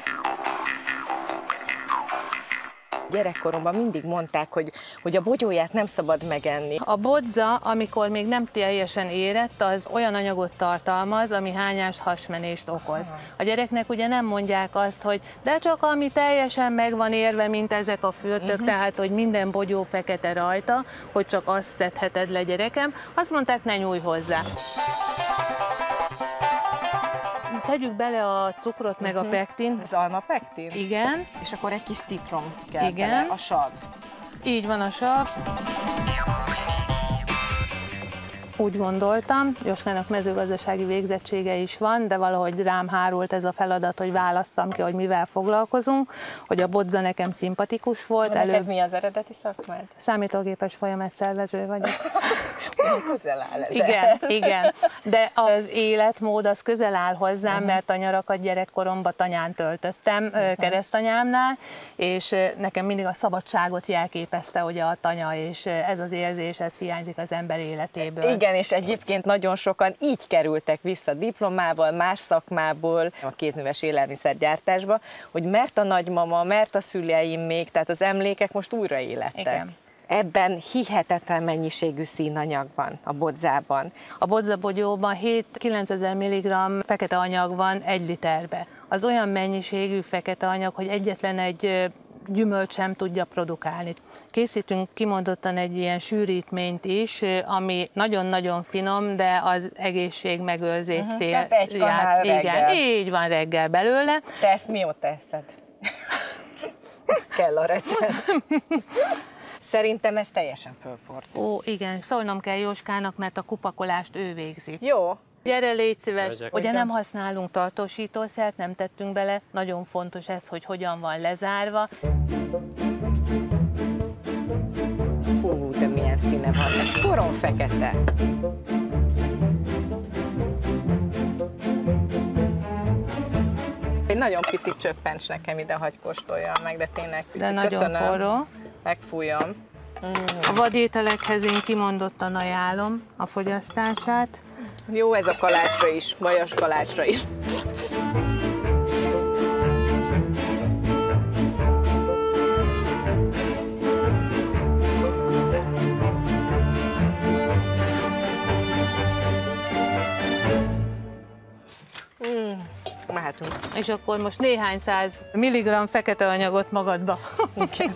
Speaker 1: Gyerekkoromban mindig mondták, hogy, hogy a bogyóját nem szabad megenni.
Speaker 7: A bodza, amikor még nem teljesen érett, az olyan anyagot tartalmaz, ami hányást, hasmenést okoz. A gyereknek ugye nem mondják azt, hogy de csak ami teljesen meg van érve, mint ezek a fürtök, uh-huh. tehát hogy minden bogyó fekete rajta, hogy csak azt szedheted le, gyerekem. Azt mondták, ne nyújj hozzá. Tegyük bele a cukrot, meg uh-huh. a pektin.
Speaker 1: Az alma pektin?
Speaker 7: Igen.
Speaker 1: És akkor egy kis citrom kell
Speaker 7: Igen.
Speaker 1: bele, a sav.
Speaker 7: Így van a sav. Úgy gondoltam, Jóskának mezőgazdasági végzettsége is van, de valahogy rám hárult ez a feladat, hogy válasszam ki, hogy mivel foglalkozunk, hogy a bodza nekem szimpatikus volt.
Speaker 1: Neked előbb... mi az eredeti szakmád?
Speaker 7: Számítógépes folyamatszervező vagyok.
Speaker 1: Közel áll ez.
Speaker 7: Igen, igen, de az életmód az közel áll hozzám, uh-huh. mert a nyarakat gyerekkoromban tanyán töltöttem, uh-huh. keresztanyámnál, és nekem mindig a szabadságot jelképezte, hogy a tanya, és ez az érzés, ez hiányzik az ember életéből.
Speaker 1: Igen, és egyébként nagyon sokan így kerültek vissza diplomával, más szakmából, a kézműves élelmiszergyártásba, hogy mert a nagymama, mert a szüleim még, tehát az emlékek most újra élettek.
Speaker 7: Igen.
Speaker 1: Ebben hihetetlen mennyiségű színanyag van a bodzában.
Speaker 7: A bodzabogyóban hét-kilencezer milligramm fekete anyag van egy literbe. Az olyan mennyiségű fekete anyag, hogy egyetlen egy gyümölcs sem tudja produkálni. Készítünk kimondottan egy ilyen sűrítményt is, ami nagyon-nagyon finom, de az egészség megőrzés
Speaker 1: uh-huh.
Speaker 7: cél.
Speaker 1: Tehát egy kanál
Speaker 7: igen,
Speaker 1: reggel.
Speaker 7: Így van reggel belőle.
Speaker 1: Te ezt mióta eszed? Kell a recept. Szerintem ez teljesen fölfordul.
Speaker 7: Ó, igen, szólnom kell Jóskának, mert a kupakolást ő végzi.
Speaker 1: Jó.
Speaker 7: Gyere, légy szíves!
Speaker 5: Megyek.
Speaker 7: Ugye nem használunk tartósítószert, nem tettünk bele, nagyon fontos ez, hogy hogyan van lezárva.
Speaker 1: Hú, de milyen színe van, ez korom fekete. Egy nagyon pici csöppencs nekem ide, hagy kóstoljam meg, de tényleg pici.
Speaker 7: De nagyon
Speaker 1: Köszönöm.
Speaker 7: forró.
Speaker 1: Megfújom.
Speaker 7: A vadételekhez én kimondottan ajánlom a fogyasztását.
Speaker 1: Jó ez a kalácsra is, vajas kalácsra is. Mm, mehetünk.
Speaker 7: És akkor most néhány száz milligramm fekete anyagot magadba.
Speaker 1: Okay.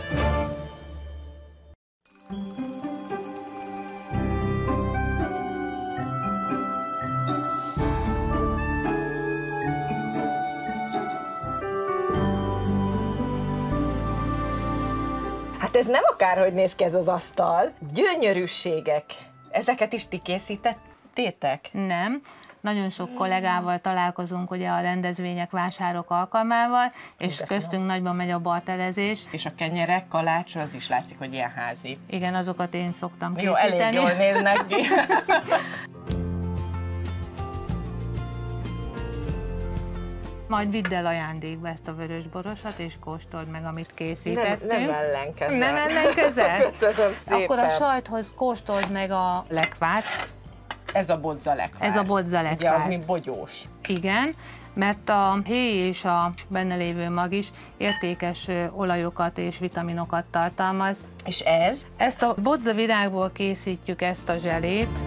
Speaker 1: Hát ez nem akárhogy néz ki ez az asztal. Gyönyörűségek. Ezeket is ti készítettétek?
Speaker 7: Nem. Nagyon sok kollégával találkozunk ugye a rendezvények, vásárok alkalmával, és köztünk nagyban megy a barterezés.
Speaker 1: És a kenyerek, kalács, az is látszik, hogy ilyen házi.
Speaker 7: Igen, azokat én szoktam
Speaker 1: Jó,
Speaker 7: készíteni.
Speaker 1: elég jól néznek ki.
Speaker 7: Majd vidd el ajándékba ezt a vörösborosat, és kóstold meg, amit készítettünk.
Speaker 1: Nem, nem ellenkezem.
Speaker 7: Nem ellenkezel?
Speaker 1: Köszönöm szépen.
Speaker 7: Akkor a sajthoz kóstold meg a lekvárt.
Speaker 1: Ez a bodza lekvár.
Speaker 7: Ez a bodza lekvár.
Speaker 1: Ugye, ami bogyós.
Speaker 7: Igen, mert a héj és a benne lévő mag is értékes olajokat és vitaminokat tartalmaz.
Speaker 1: És ez?
Speaker 7: Ezt a bodza virágból készítjük, ezt a zselét.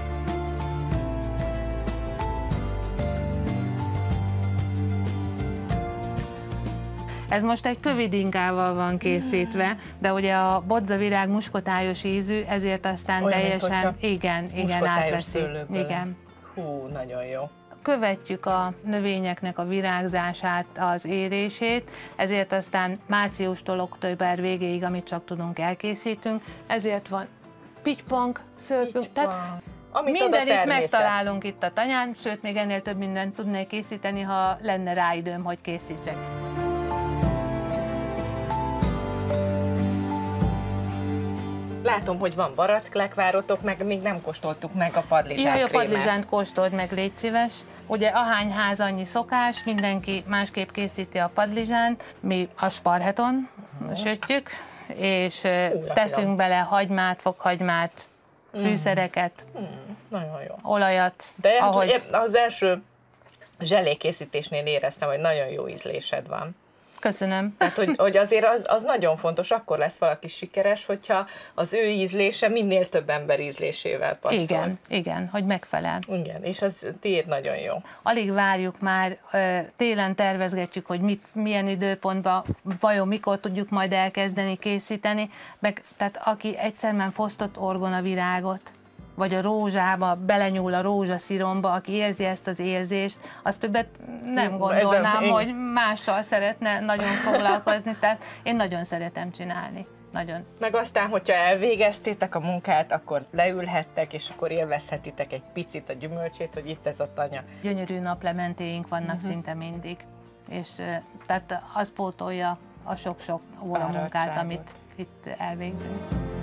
Speaker 7: Ez most egy kövidinkával van készítve, de ugye a bodzavirág muskotályos ízű, ezért aztán
Speaker 1: olyan,
Speaker 7: teljesen, igen, igen, átveszi. Igen.
Speaker 1: Hú, nagyon jó.
Speaker 7: Követjük a növényeknek a virágzását, az érését, ezért aztán márciustól október végéig, amit csak tudunk, elkészítünk, ezért van pitypang, szörpünk, tehát
Speaker 1: amit
Speaker 7: mindenit megtalálunk itt a tanyán, sőt, még ennél több mindent tudnék készíteni, ha lenne rá időm, hogy készítsek.
Speaker 1: Látom, hogy van baracklekvárotok, meg még nem kóstoltuk meg a padlizsánkrémet.
Speaker 7: Jaj, a padlizsánt kóstold meg, légy szíves. Ugye ahány ház, annyi szokás, mindenki másképp készíti a padlizsánt. Mi a sparheton sütjük, és uh, teszünk bele hagymát, fokhagymát, mm. fűszereket,
Speaker 1: mm. nagyon jó.
Speaker 7: olajat.
Speaker 1: De
Speaker 7: ahogy...
Speaker 1: az első zselékészítésnél éreztem, hogy nagyon jó ízlésed van.
Speaker 7: Köszönöm.
Speaker 1: Tehát, hogy, hogy azért az, az nagyon fontos, akkor lesz valaki sikeres, hogyha az ő ízlése minél több ember ízlésével passzol.
Speaker 7: Igen, igen, hogy megfelel.
Speaker 1: Igen, és az tiéd nagyon jó.
Speaker 7: Alig várjuk már, télen tervezgetjük, hogy mit, milyen időpontban, vajon mikor tudjuk majd elkezdeni készíteni, meg tehát aki egyszer már fosztott orgonavirágot, vagy a rózsába, belenyúl a rózsasziromba, aki érzi ezt az érzést, azt többet nem gondolnám, Ezen, hogy mással szeretne nagyon foglalkozni, tehát én nagyon szeretem csinálni. Nagyon.
Speaker 1: Meg aztán, hogyha elvégeztétek a munkát, akkor leülhettek, és akkor élvezhetitek egy picit a gyümölcsét, hogy itt ez a tanya.
Speaker 7: Gyönyörű naplementéink vannak uh-huh. szinte mindig, és tehát az pótolja a sok-sok óra munkát, amit itt elvégzünk.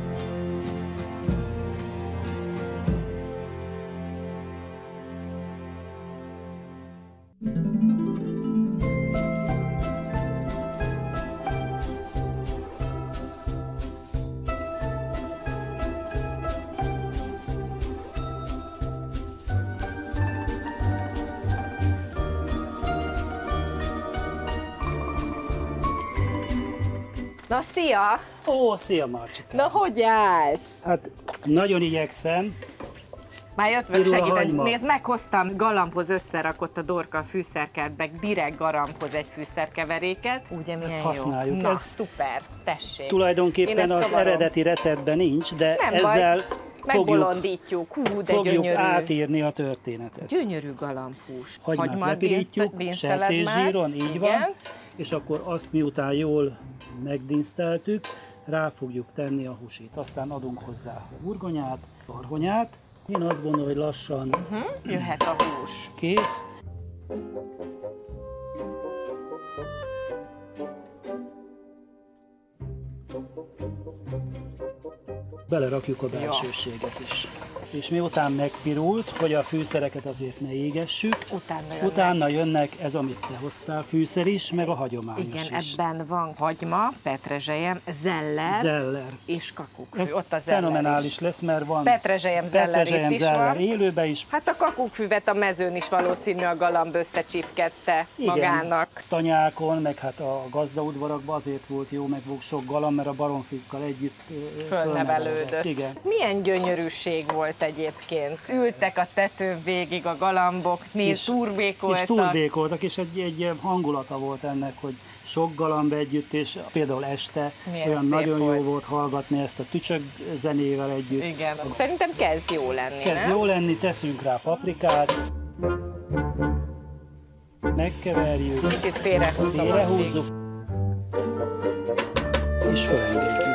Speaker 1: Na, szia!
Speaker 2: Ó, szia, Marcsikám!
Speaker 1: Na, hogy állsz?
Speaker 2: Hát, nagyon igyekszem.
Speaker 1: Már jött segíteni. Nézd, meghoztam galambhoz összerakott a Dorka a fűszerkertbe, direkt galambhoz egy fűszerkeveréket. Ugye milyen
Speaker 2: ezt
Speaker 1: jó?
Speaker 2: használjuk.
Speaker 1: Na,
Speaker 2: ez
Speaker 1: szuper, tessék.
Speaker 2: Tulajdonképpen az kavarom. Eredeti receptben nincs, de
Speaker 1: nem
Speaker 2: ezzel
Speaker 1: baj.
Speaker 2: fogjuk,
Speaker 1: megbolondítjuk. Hú, de
Speaker 2: fogjuk
Speaker 1: gyönyörű.
Speaker 2: átírni a történetet.
Speaker 1: Gyönyörű galambhús.
Speaker 2: Hagymát, Hagymát lepirítjuk, sertészsíron, így
Speaker 1: igen.
Speaker 2: van, és akkor azt miután jól megdinszteltük, rá fogjuk tenni a húsit. Aztán adunk hozzá burgonyát, bargonyát. Én azt gondolom, hogy lassan
Speaker 1: uh-huh. jöhet a hús.
Speaker 2: Kész. Belerakjuk a belsőséget is. és miután megpirult, hogy a fűszereket azért ne égessük,
Speaker 1: Utána jönnek.
Speaker 2: utána jönnek ez, amit te hoztál, fűszer is, meg a hagyományos
Speaker 1: Igen,
Speaker 2: is.
Speaker 1: ebben van hagyma, petrezselyem, zeller,
Speaker 2: Zeller.
Speaker 1: és kakukkfű.
Speaker 2: Ez
Speaker 1: Ott a zeller
Speaker 2: fenomenális
Speaker 1: is.
Speaker 2: lesz, mert van
Speaker 1: Petrezselyem zeller
Speaker 2: petrezselyem
Speaker 1: itt is
Speaker 2: zeller
Speaker 1: van.
Speaker 2: élőbe is.
Speaker 1: Hát a kakukkfüvet a mezőn is valószínű a galamb összecsipkedte magának.
Speaker 2: Tanyákon, meg hát a gazdaudvarakban azért volt jó, meg volt sok galamb, mert a baromfikkal együtt ö,
Speaker 1: Fölnevelődött.
Speaker 2: Igen.
Speaker 1: Milyen gyönyörűség volt egyébként. Ültek a tetőn végig a galambok, néz, turbékoltak.
Speaker 2: És turbékoltak, és egy, egy hangulata volt ennek, hogy sok galamb együtt, és például este
Speaker 1: Milyen
Speaker 2: olyan
Speaker 1: szép
Speaker 2: nagyon
Speaker 1: volt.
Speaker 2: jó volt hallgatni ezt a tücsök zenével együtt.
Speaker 1: Igen. Szerintem kezd jó lenni,
Speaker 2: Kezd
Speaker 1: nem?
Speaker 2: jó lenni, teszünk rá paprikát, megkeverjük,
Speaker 1: Kicsit félrehúzom.
Speaker 2: félrehúzzuk, és felengedjük.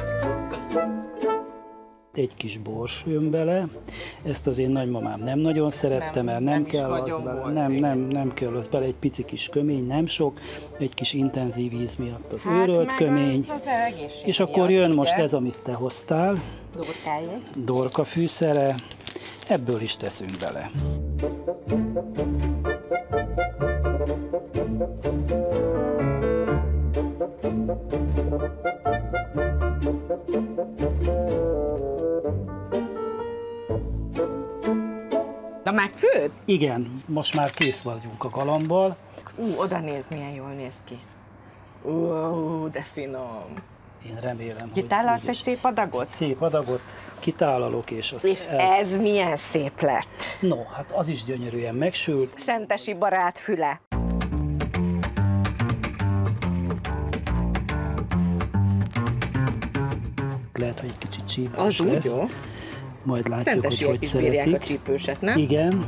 Speaker 2: Egy kis bors jön bele, ezt az én nagymamám nem nagyon szerette,
Speaker 1: Nem,
Speaker 2: mert nem,
Speaker 1: nem is
Speaker 2: kell az
Speaker 1: nagyon
Speaker 2: bele,
Speaker 1: volt,
Speaker 2: nem,
Speaker 1: igen.
Speaker 2: nem, nem kell az bele, egy pici kis kömény, nem sok, egy kis intenzív íz miatt az
Speaker 1: Hát
Speaker 2: őrölt
Speaker 1: meg
Speaker 2: kömény,
Speaker 1: az, az egészség
Speaker 2: és akkor
Speaker 1: miatt,
Speaker 2: jön
Speaker 1: ugye?
Speaker 2: most ez, amit te hoztál,
Speaker 1: Dorkájék.
Speaker 2: dorka fűszere, ebből is teszünk bele.
Speaker 1: Na megfőd?
Speaker 2: Igen, most már kész vagyunk a galambbal.
Speaker 1: Ú, oda néz, milyen jól néz ki. Ú, de finom.
Speaker 2: Én remélem,
Speaker 1: Kitálalsz
Speaker 2: hogy
Speaker 1: egy
Speaker 2: úgyis-
Speaker 1: szép adagot?
Speaker 2: Szép adagot kitálalok, és azt
Speaker 1: És
Speaker 2: el...
Speaker 1: ez milyen szép lett.
Speaker 2: No, hát az is gyönyörűen megsült.
Speaker 1: Szentesi barát füle.
Speaker 2: Lehet, hogy egy kicsit csípős
Speaker 1: Az úgy
Speaker 2: lesz.
Speaker 1: jó.
Speaker 2: Majd látjuk, hogy
Speaker 1: Szentesiek
Speaker 2: hogy
Speaker 1: is bírják a
Speaker 2: szeretik.
Speaker 1: csípőset, nem?
Speaker 2: Igen.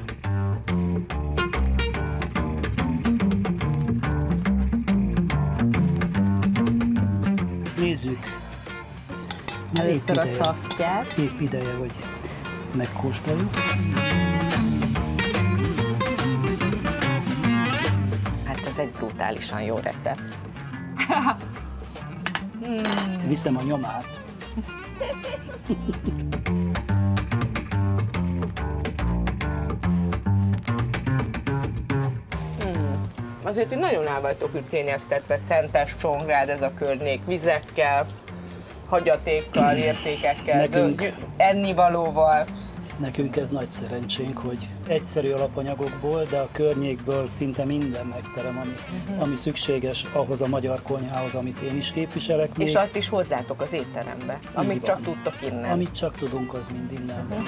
Speaker 2: Nézzük. Már épp
Speaker 1: Először a
Speaker 2: ideje-
Speaker 1: szaftját.
Speaker 2: Épp ideje, hogy megkóstoljuk.
Speaker 1: Hát ez egy brutálisan jó recept.
Speaker 2: Viszem a nyomát.
Speaker 1: Azért így nagyon el vagytok ütkényeztetve, Szentes, Csongrád, ez a környék, vizekkel, hagyatékkal, értékekkel,
Speaker 2: Nekünk-
Speaker 1: zöld- ennivalóval.
Speaker 2: Nekünk ez nagy szerencsénk, hogy egyszerű alapanyagokból, de a környékből szinte minden megterem, ami, uh-huh. ami szükséges ahhoz a magyar konyhához, amit én is képviselek még.
Speaker 1: És azt is hozzátok az étterembe, amit
Speaker 2: van.
Speaker 1: csak tudtok innen.
Speaker 2: Amit csak tudunk, az mind innen van.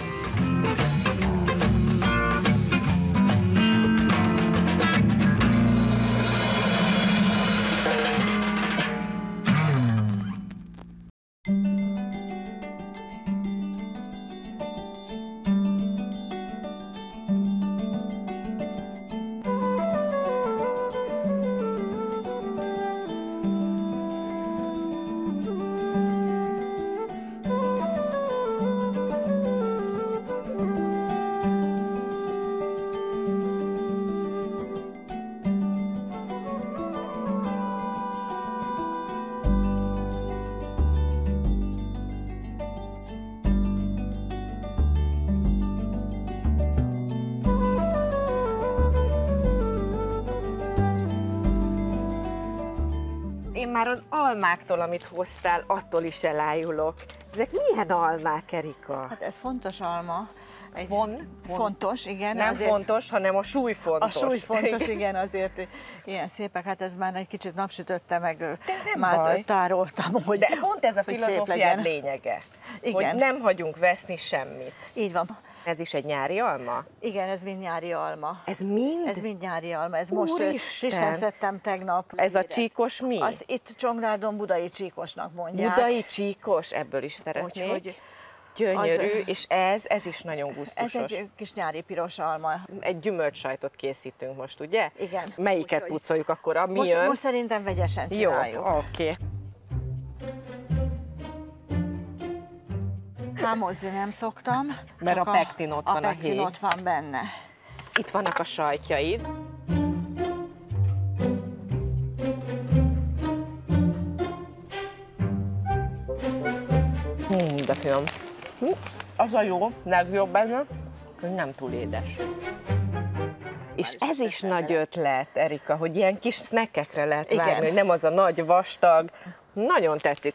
Speaker 1: Én már az almáktól, amit hoztál, attól is elájulok. Ezek milyen almák, Erika?
Speaker 8: Hát ez fontos alma. Egy
Speaker 1: Fon-
Speaker 8: fontos, igen.
Speaker 1: Nem
Speaker 8: azért
Speaker 1: fontos, hanem a súly
Speaker 8: A
Speaker 1: fontos.
Speaker 8: súly fontos, igen, azért ilyen szépek. Hát ez már egy kicsit napsütötte, meg
Speaker 1: nem
Speaker 8: már
Speaker 1: baj.
Speaker 8: tároltam, hogy
Speaker 1: De pont ez a
Speaker 8: hogy szép
Speaker 1: filozófiád
Speaker 8: legyen.
Speaker 1: lényege,
Speaker 8: Igen.
Speaker 1: hogy nem hagyunk veszni semmit.
Speaker 8: Így van.
Speaker 1: Ez is egy nyári alma?
Speaker 8: Igen, ez mind nyári alma.
Speaker 1: Ez mind?
Speaker 8: Ez mind nyári alma. Ez most ö,
Speaker 1: Úristen!
Speaker 8: frissen szedtem tegnap.
Speaker 1: Ez a csíkos mi?
Speaker 8: Azt itt Csongrádon budai csíkosnak mondják.
Speaker 1: Budai csíkos, ebből is szeretnék.
Speaker 8: Úgyhogy
Speaker 1: Gyönyörű,
Speaker 8: az-
Speaker 1: és ez, ez is nagyon
Speaker 8: ez
Speaker 1: gusztusos.
Speaker 8: egy kis nyári piros alma.
Speaker 1: Egy gyümölcssajtot készítünk most, ugye?
Speaker 8: Igen.
Speaker 1: Melyiket
Speaker 8: Úgyhogy-
Speaker 1: pucoljuk akkor? A mi
Speaker 8: Most,
Speaker 1: jön?
Speaker 8: most szerintem vegyesen
Speaker 1: Jó,
Speaker 8: csináljuk.
Speaker 1: oké.
Speaker 8: Hámozni nem szoktam.
Speaker 1: Mert
Speaker 8: csak
Speaker 1: a pektin ott van, a
Speaker 8: A pektin
Speaker 1: híg.
Speaker 8: ott van benne.
Speaker 1: Itt vannak a sajtjaid. Hú, de finom. Hm, a az a jó, legjobb benne, hogy nem túl édes. És ez is nagy ötlet, Erika, hogy ilyen kis snackekre lehet
Speaker 8: Igen.
Speaker 1: várni, hogy nem az a nagy vastag. Nagyon tetszik.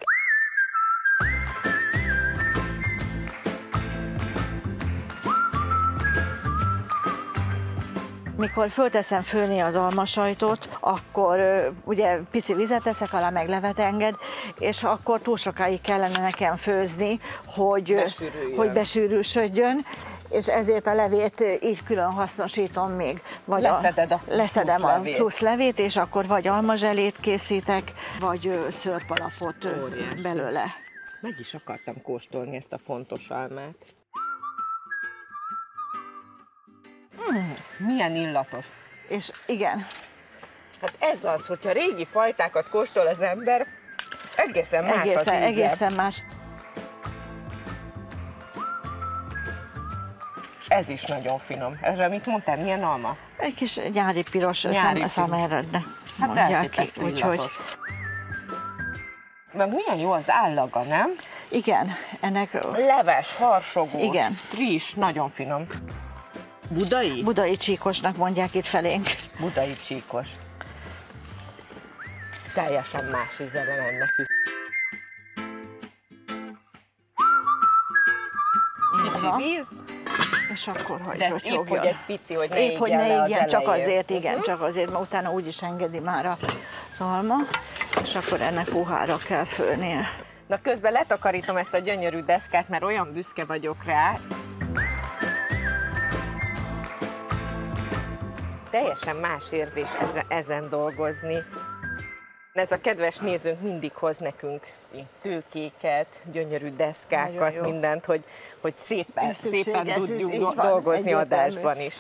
Speaker 8: Mikor fölteszem főni az almasajtot, akkor ö, ugye pici vizet teszek alá, meg levet enged, és akkor túl sokáig kellene nekem főzni, hogy,
Speaker 1: Besűrüljön.
Speaker 8: hogy besűrűsödjön, és ezért a levét így külön hasznosítom még. Vagy
Speaker 1: Leszeded a
Speaker 8: leszedem
Speaker 1: plusz
Speaker 8: a
Speaker 1: levét.
Speaker 8: plusz levét, és akkor vagy almazselét készítek, vagy ö, szőrpalapot ö,
Speaker 1: Óriási.
Speaker 8: belőle.
Speaker 1: Meg is akartam kóstolni ezt a fontos almát. Mm, milyen illatos.
Speaker 8: És igen,
Speaker 1: Hát ez az, hogyha régi fajtákat kóstol az ember, egészen más
Speaker 8: egészen,
Speaker 1: az íze.
Speaker 8: egészen más.
Speaker 1: Ez is nagyon finom. Ezre mit mondtál, milyen alma?
Speaker 8: Egy kis nyári piros
Speaker 1: Nyári
Speaker 8: szem,
Speaker 1: piros.
Speaker 8: szemeredne,
Speaker 1: Hát
Speaker 8: mondják ki.
Speaker 1: elképesztő
Speaker 8: Úgyhogy
Speaker 1: illatos. Meg milyen jó az állaga, nem?
Speaker 8: igen, ennek
Speaker 1: Leves, harsogós,
Speaker 8: Igen.
Speaker 1: friss, nagyon finom. Budai?
Speaker 8: budai csíkosnak mondják itt felénk.
Speaker 1: Budai csíkos. Teljesen más íze van ennek is. Kicsi
Speaker 8: van.
Speaker 1: víz,
Speaker 8: És akkor
Speaker 1: de
Speaker 8: hogy
Speaker 1: épp,
Speaker 8: rotyogjon.
Speaker 1: hogy egy pici, hogy ne
Speaker 8: Épp, hogy
Speaker 1: égjen
Speaker 8: ne
Speaker 1: le az
Speaker 8: igyen, csak
Speaker 1: elején.
Speaker 8: azért, igen,
Speaker 1: Mhm.
Speaker 8: csak azért, mert utána úgyis engedi már a alma, és akkor ennek puhára kell főnie.
Speaker 1: Na közben letakarítom ezt a gyönyörű deszkát, mert olyan büszke vagyok rá. Teljesen más érzés ezen, ezen dolgozni. Ez a kedves nézőnk mindig hoz nekünk tőkéket, gyönyörű
Speaker 8: Nagyon
Speaker 1: deszkákat,
Speaker 8: jó.
Speaker 1: mindent, hogy, hogy szépen,
Speaker 8: Ez szükséges
Speaker 1: szépen
Speaker 8: is,
Speaker 1: tudjunk
Speaker 8: így
Speaker 1: do-
Speaker 8: van,
Speaker 1: dolgozni
Speaker 8: egyértelmű.
Speaker 1: adásban is.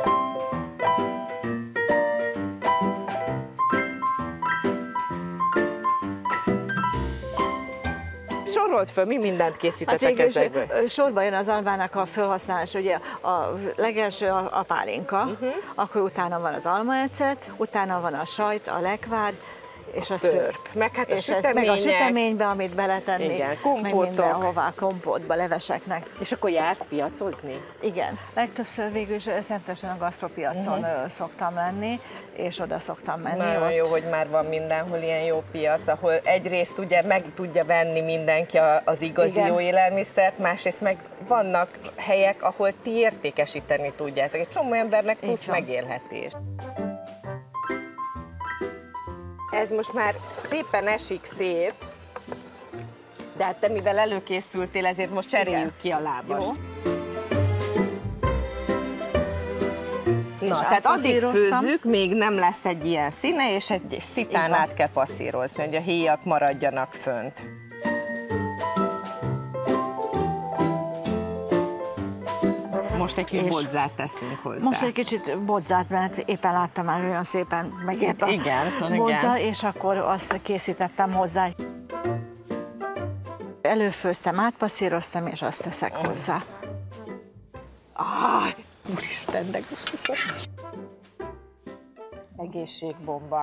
Speaker 1: Sorolt föl, mi mindent
Speaker 8: Hát
Speaker 1: készítettek
Speaker 8: végül is
Speaker 1: ezekből?
Speaker 8: ö, sorba jön az almának a felhasználás, ugye a legelső a, a pálinka,
Speaker 1: Mhm.
Speaker 8: uh-huh. akkor utána van az almaecet, utána van a sajt, a lekvár, és a,
Speaker 1: A
Speaker 8: szörp.
Speaker 1: szörp. Meg hát a
Speaker 8: és ez meg a
Speaker 1: sütemények.
Speaker 8: süteménybe, amit beletenni,
Speaker 1: Igen,
Speaker 8: meg
Speaker 1: kompótok.
Speaker 8: mindenhová, kompótba, leveseknek.
Speaker 1: És akkor jársz piacozni?
Speaker 8: Igen. Legtöbbször végül is szentesen a gasztropiacon
Speaker 1: Mhm.
Speaker 8: uh-huh. szoktam lenni, és oda szoktam menni.
Speaker 1: Nagyon
Speaker 8: ott.
Speaker 1: jó, hogy már van mindenhol ilyen jó piac, ahol egyrészt ugye meg tudja venni mindenki a- az igazi
Speaker 8: Igen.
Speaker 1: jó élelmiszert, másrészt meg vannak helyek, ahol ti értékesíteni tudjátok. Egy csomó embernek
Speaker 8: Így
Speaker 1: plusz
Speaker 8: van.
Speaker 1: megélhetés. Ez most már szépen esik szét, de hát te mivel előkészültél, ezért most cseréljük
Speaker 8: Igen.
Speaker 1: ki a lábast.
Speaker 8: Jó.
Speaker 1: Na,
Speaker 8: És
Speaker 1: tehát addig
Speaker 8: átpasszíroztam.
Speaker 1: főzzük, még nem lesz egy ilyen színe, és egy szitán
Speaker 8: Így van.
Speaker 1: át kell passzírozni, hogy a héjak maradjanak fönt. Most egy kis
Speaker 8: És
Speaker 1: bodzát teszünk hozzá.
Speaker 8: Most egy kicsit bodzát, mert éppen láttam már olyan szépen megért a
Speaker 1: Igen,
Speaker 8: bodza,
Speaker 1: igen.
Speaker 8: és akkor azt készítettem hozzá. Előfőztem, átpasszíroztam, és azt teszek hozzá.
Speaker 1: Áj, úristen, de gusztusos. Egészségbomba.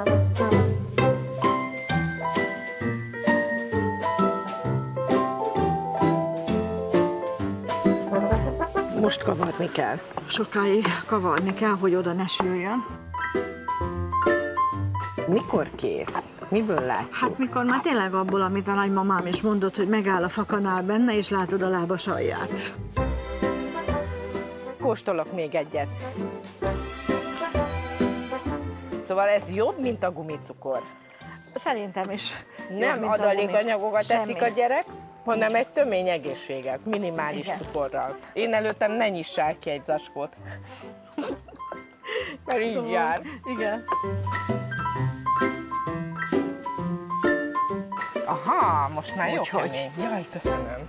Speaker 1: Most kavarni kell.
Speaker 8: Sokáig kavarni kell, hogy oda ne süljön.
Speaker 1: Mikor kész? Miből látjuk?
Speaker 8: Hát mikor már tényleg abból, amit a nagymamám is mondott, hogy megáll a fakanál benne, és látod a lábas alját.
Speaker 1: Kóstolok még egyet. Szóval ez jobb, mint a gumicukor.
Speaker 8: Szerintem is.
Speaker 1: Nem
Speaker 8: jobb, mint a
Speaker 1: adalékanyagokat
Speaker 8: gumi.
Speaker 1: teszik a
Speaker 8: Semmi.
Speaker 1: gyerek, hanem egy tömény egészséget, minimális
Speaker 8: Igen.
Speaker 1: cukorral. Én előttem ne nyissál ki egy zacskót. Mert így jár.
Speaker 8: Igen.
Speaker 1: Aha, most már jó
Speaker 8: Úgyhogy.
Speaker 1: kemény. Jaj, köszönöm.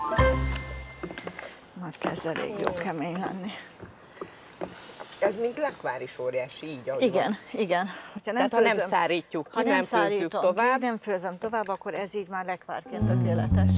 Speaker 8: Már kezd elég jó kemény lenni.
Speaker 1: Ez mint lekvár is óriási, így ahogy
Speaker 8: Igen,
Speaker 1: van.
Speaker 8: igen. Hogyha
Speaker 1: Tehát ha nem
Speaker 8: főzöm-
Speaker 1: szárítjuk ki,
Speaker 8: ha
Speaker 1: nem,
Speaker 8: nem
Speaker 1: főzzük
Speaker 8: szárítom
Speaker 1: tovább.
Speaker 8: ki, nem főzöm tovább, akkor ez így már lekvárként tökéletes.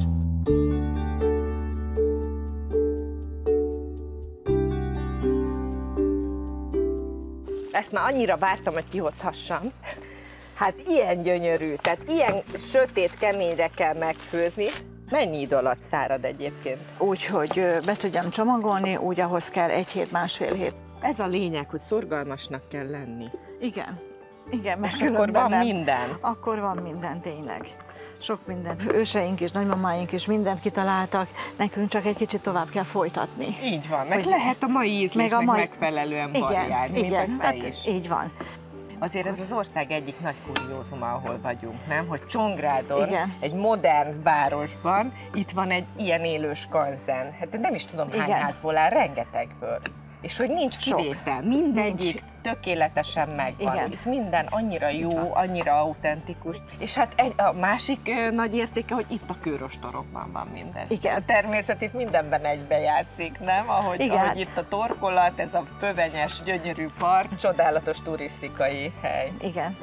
Speaker 1: Ezt már annyira vártam, hogy kihozhassam. Hát ilyen gyönyörű, tehát ilyen sötét keményre kell megfőzni. Mennyi idő alatt szárad egyébként?
Speaker 8: Úgy, hogy be tudjam csomagolni, úgy ahhoz kell egy hét, másfél hét.
Speaker 1: Ez a lényeg, hogy szorgalmasnak kell lenni.
Speaker 8: Igen, igen, mert
Speaker 1: És akkor
Speaker 8: különben
Speaker 1: van
Speaker 8: nem.
Speaker 1: minden.
Speaker 8: Akkor van minden, tényleg. Sok mindent. Őseink is, nagymamáink is mindent kitaláltak, nekünk csak egy kicsit tovább kell folytatni.
Speaker 1: Így van, meg
Speaker 8: Hogy-
Speaker 1: lehet a mai ízlésnek
Speaker 8: meg a mai-
Speaker 1: megfelelően
Speaker 8: Igen,
Speaker 1: variálni, mint
Speaker 8: igen,
Speaker 1: hogy te
Speaker 8: hát
Speaker 1: is.
Speaker 8: így van.
Speaker 1: Azért ez az ország egyik nagy kuriózuma, ahol vagyunk, nem? Hogy Csongrádon,
Speaker 8: Igen.
Speaker 1: egy modern városban, itt van egy ilyen élő skanzen. Hát nem is tudom, hány
Speaker 8: Igen.
Speaker 1: házból áll, rengetegből. És hogy nincs
Speaker 8: Sok.
Speaker 1: kivétel, mindegyik
Speaker 8: Nincs.
Speaker 1: tökéletesen megvan.
Speaker 8: Igen.
Speaker 1: Itt minden annyira jó, annyira autentikus. És hát egy, a másik ö, nagy értéke, hogy itt a kőrostorokban van mindez.
Speaker 8: Igen.
Speaker 1: A természet itt mindenben egybe játszik, nem? Ahogy,
Speaker 8: Igen.
Speaker 1: ahogy itt a torkolat, ez a fövenyes, gyönyörű part, csodálatos turisztikai hely.
Speaker 8: Igen.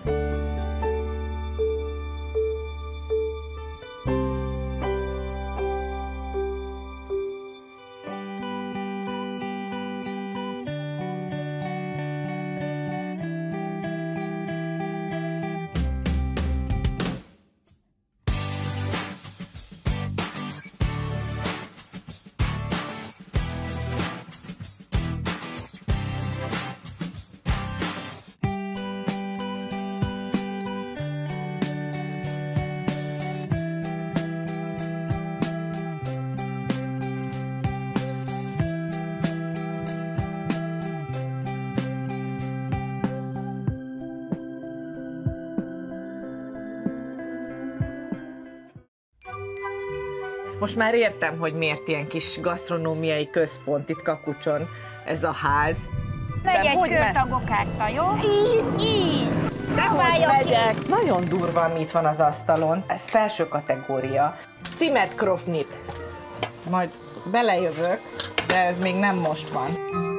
Speaker 1: Most már értem, hogy miért ilyen kis gasztronómiai központ itt Kakucson ez a ház.
Speaker 9: Megy egy
Speaker 1: hogy
Speaker 9: kört
Speaker 1: me-
Speaker 9: a gokárta, jó? Így, így!
Speaker 1: Dehogy
Speaker 9: Próbálja ki.
Speaker 1: megyek! Nagyon durva, ami itt van az asztalon. Ez felső kategória. Cimet krofnit. Majd belejövök, de ez még nem most van.